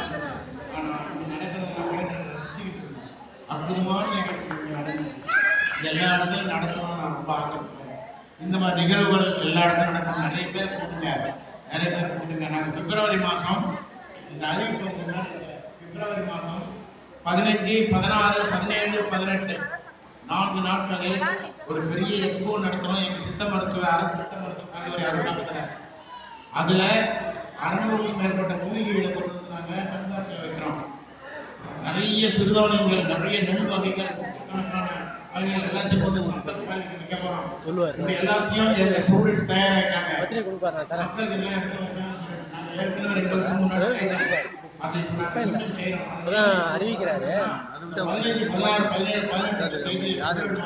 அற்புதமான நிகழ்ச்சிகள் நடந்து எல்லா இடத்துலையும் நடத்தணும்னு நான் ரொம்ப ஆசைப்படுறேன் இந்த மாதிரி நிகழ்வுகள் எல்லா இடத்துலையும் நடக்கணும் நிறைய பேர் கூட்டுங்க நிறைய பேர் கூட்டுங்க நாங்கள் பிப்ரவரி மாதம் இந்த அறிவிப்பு பிப்ரவரி மாதம் பதினஞ்சு பதினாறு பதினேழு பதினெட்டு நான்கு நாட்களில் ஒரு பெரிய எக்ஸ்போ நடத்தணும் எங்க சித்த மருத்துவ அரசு சித்த மருத்துவ கல்லூரி அலுவலகத்தில் அதுல அறுநூறுக்கும் மேற்பட்ட மூலிகைகளை கொண்டு வந்து நாங்க கண்காட்சி வைக்கிறோம் நிறைய சிறுதானியங்கள் நிறைய நெல் வகைகள் கணக்கான வகைகள் எல்லாத்தையும் கொண்டு வைக்க போறோம் சொல்லுவார் இப்படி எல்லாத்தையும் எங்க ஸ்டூடெண்ட்ஸ் தயாராயிட்டாங்க மக்களுக்கு எல்லாம் எடுத்து வைக்கணும் நாங்க ஏற்கனவே ரெண்டு வருஷம் முன்னாடி அதை இப்ப நாங்க இன்னும் செய்யறோம் அறிவிக்கிறாரு பதினைந்து பதினாறு பதினேழு பதினெட்டு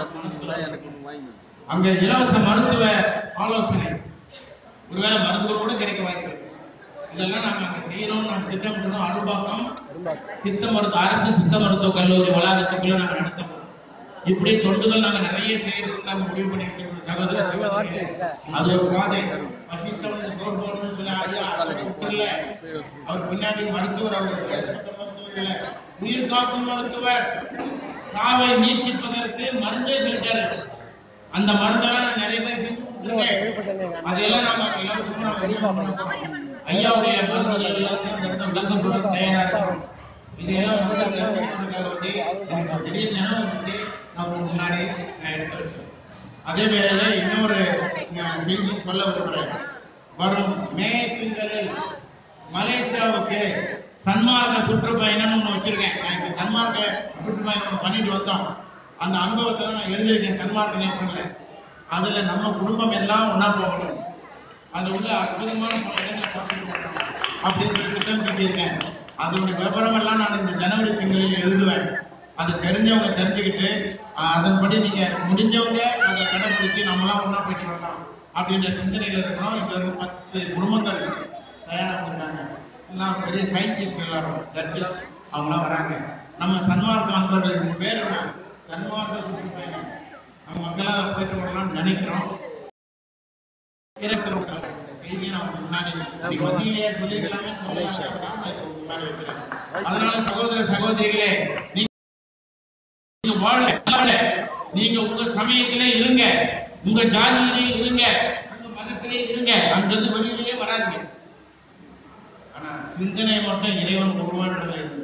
அங்க இலவச மருத்துவ ஆலோசனை ஒருவேளை மருத்துவர் கூட கிடைக்க வாய்ப்பு இதெல்லாம் நாங்க அங்க செய்யறோம் நாங்க திட்டமிட்டோம் அரும்பாக்கம் சித்த மருத்துவ அரசு சித்த மருத்துவ கல்லூரி வளாகத்துக்குள்ள நாங்க நடத்தோம் இப்படி தொண்டுகள் நாங்க நிறைய செய்யறதுக்கு நாங்க முடிவு பண்ணிட்டு சகோதரர் அது ஒரு பாதை பசித்தவன் சோர் போடணும்னு சொல்லி ஐயா இல்ல அவர் பின்னாடி மருத்துவர் அவர் உயிர் காக்கும் மருத்துவர் சாவை நீட்டிப்பதற்கு மருந்தே கிடைக்காது அந்த மருந்தெல்லாம் நிறைய பேர் அதெல்லாம் நாம இலவசமா ஐயாவுடைய மருந்துகள் எல்லாத்தையும் விளக்கம் தயாரா இதெல்லாம் திடீர் நினைவு வச்சு நான் முன்னாடி நான் எடுத்து வச்சேன் அதே வேளையில இன்னொரு செய்தி சொல்ல விரும்புறேன் வரும் மே திங்களில் மலேசியாவுக்கு சன்மார்க்க சுற்றுப்பயணம் ஒண்ணு வச்சிருக்கேன் நான் இப்ப சன்மார்க்க சுற்றுப்பயணம் பண்ணிட்டு வந்தோம் அந்த அனுபவத்துல நான் எழுதியிருக்கேன் சன்மார்க்க நேஷன்ல அதுல நம்ம குடும்பம் எல்லாம் ஒன்னா போகணும் அது உள்ள அற்புதமான பல இடங்களை பார்த்துட்டு அப்படின்னு திட்டம் கட்டியிருக்கேன் அதனுடைய விவரம் எல்லாம் நான் இந்த ஜனவரி திங்களில் எழுதுவேன் அதை தெரிஞ்சவங்க தெரிஞ்சுக்கிட்டு அதன்படி நீங்க முடிஞ்சவங்க அதை கடைபிடிச்சு நம்மளாம் ஒன்னா போயிட்டு வரலாம் அப்படின்ற சிந்தனைகள் இருக்கிறோம் இங்க வந்து பத்து குடும்பங்கள் தயாராக இருக்காங்க எல்லாம் பெரிய சயின்டிஸ்ட் எல்லாரும் ஜட்ஜஸ் அவங்களாம் வராங்க நம்ம சன்மார்க்க அன்பர்கள் பேர் என்ன சன்மார்க்க சுற்றுப்பயணம் நம்ம மக்களாக போயிட்டு வரலாம்னு நினைக்கிறோம் செய்தியை நமக்கு முன்னாடி மத்தியிலேயே சொல்லிக்கலாமே அதனால சகோதர சகோதரிகளே நீங்க வாழ நீங்க உங்க சமயத்திலே இருங்க உங்க ஜாதியிலே இருங்க உங்க மதத்திலே இருங்க அங்கிருந்து வெளியிலேயே வராதுங்க ஆனா சிந்தனை மட்டும் இறைவன் உருவானதுல இருக்கு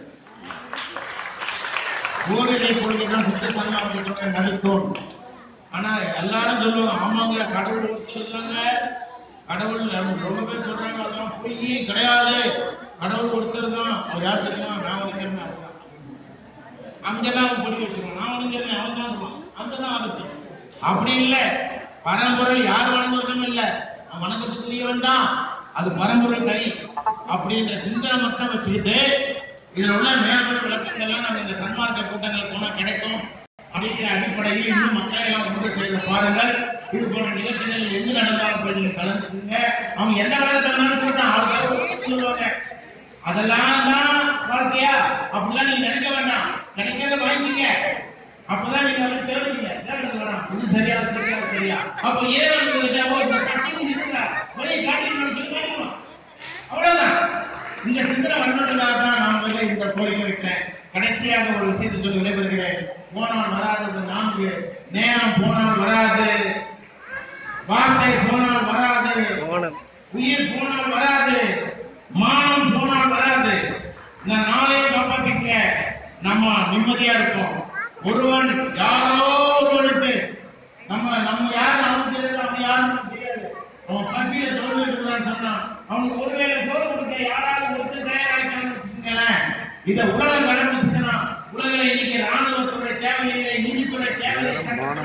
ஓரிடை கொள்கைதான் சுத்த சன்மார்க்கத்தோட நடுத்தோம் ஆனா எல்லாரும் சொல்லுவாங்க ஆமாங்க கடவுள் ஒருத்தருக்காங்க கடவுள் ரொம்ப பேர் சொல்றாங்க அதெல்லாம் பொய்யே கிடையாது கடவுள் ஒருத்தர் தான் அவர் யார் தெரியுமா ராமலிங்கர் அங்கெல்லாம் அவன் பொடி வச்சிருக்கான் ராமலிங்கர் அவன் தான் அங்கதான் ஆபத்து அப்படி இல்லை பரம்பொருள் யார் வணங்குவதும் இல்லை வணக்கத்துக்குரியவன் தான் அது பரம்பொருள் கை அப்படின்ற சிந்தனை மட்டும் வச்சுக்கிட்டு இதுல உள்ள மேற்பட விளக்கங்கள்லாம் நம்ம இந்த சன்மார்க்க கூட்டங்கள் போனா கிடைக்கும் அப்படிங்கிற அடிப்படையில் இன்னும் மக்களை எல்லாம் ஒன்று செய்து பாருங்கள். இது போன்ற நிகழ்ச்சிகள் எங்கு நடந்தாலும் போய் நீங்க கலந்துக்குங்க. அவங்க எந்த காலத்துல கூட்டம் அவருக்காக சொல்லுவாங்க. அதெல்லாம் தான் வாழ்க்கையா அப்படிலாம் நீங்க நினைக்க வேண்டாம். கிடைக்காத வாங்கிங்க. அப்பதான் நீங்க அப்படி தேடுவீங்க. இது சரியா சரியா சரியா அப்ப ஏன் வழியை காட்டி அவ்வளவுதான். இந்த சிந்தனை வரணுன்றதாக தான் நான் இந்த கோரிக்கை வைக்கிறேன். கடைசியாக ஒரு விஷயத்தை சொல்லி விடைபெறுகிறேன். போனால் வராதது நான்கு, நேரம் போனால் வராது, வார்த்தை போனால் வராது, உயிர் போனால் வராது, மானம் போனால் வராது. இந்த நாளையும் காப்பாத்திக்க நம்ம நிம்மதியா இருப்போம். ஒருவன் யாரோ ஒருவனுக்கு நம்ம நம்ம யாரு அவனுக்கு தெரியாது, அவன் யாருன்னு தெரியாது. அவன் பசியில தோல்வி இருக்கிறான்னு சொன்னான். அவனுக்கு ஒருவேளை தோல் கொடுக்க யாராவது ஒருத்தர் தயாராகிட்டான்னு வச்சுக்கோங்களேன். இதை உலகம் கடைபிடிச்சுன்னா உலகில் இன்னைக்கு ராணுவத்துறை தேவையில்லை, நீதித்துறை தேவையில்லை,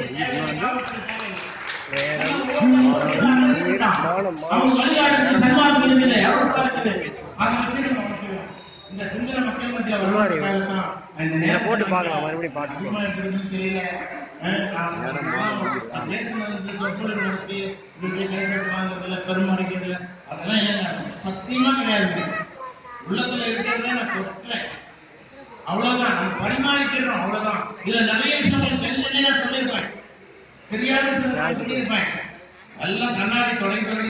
அவங்க வழிகாட்டு சன்மார்க்கம் இருக்குது, எவ்வளவு இருக்குது. அதை வச்சு நம்ம வச்சுக்கலாம். இந்த சிந்தனை மக்கள் மத்தியில் வருவாங்க போட்டு பார்க்கலாம். மறுபடியும் பாட்டு தெரியல. பெருமாடிக்கிறதுல அதெல்லாம் இல்லைங்க, சத்தியமா கிடையாது. உள்ளத்துல இருக்கிறத நான் சொல்றேன், அவ்வளவுதான். நம்ம பரிமாறிக்கிறோம், அவ்வளவுதான். இதுல நிறைய விஷயங்கள் தெரிஞ்சதே நான் சொல்லியிருப்பேன், தெரியாத சொல்லியிருப்பேன். எல்லாம் கண்ணாடி தொடங்கி தொடங்கி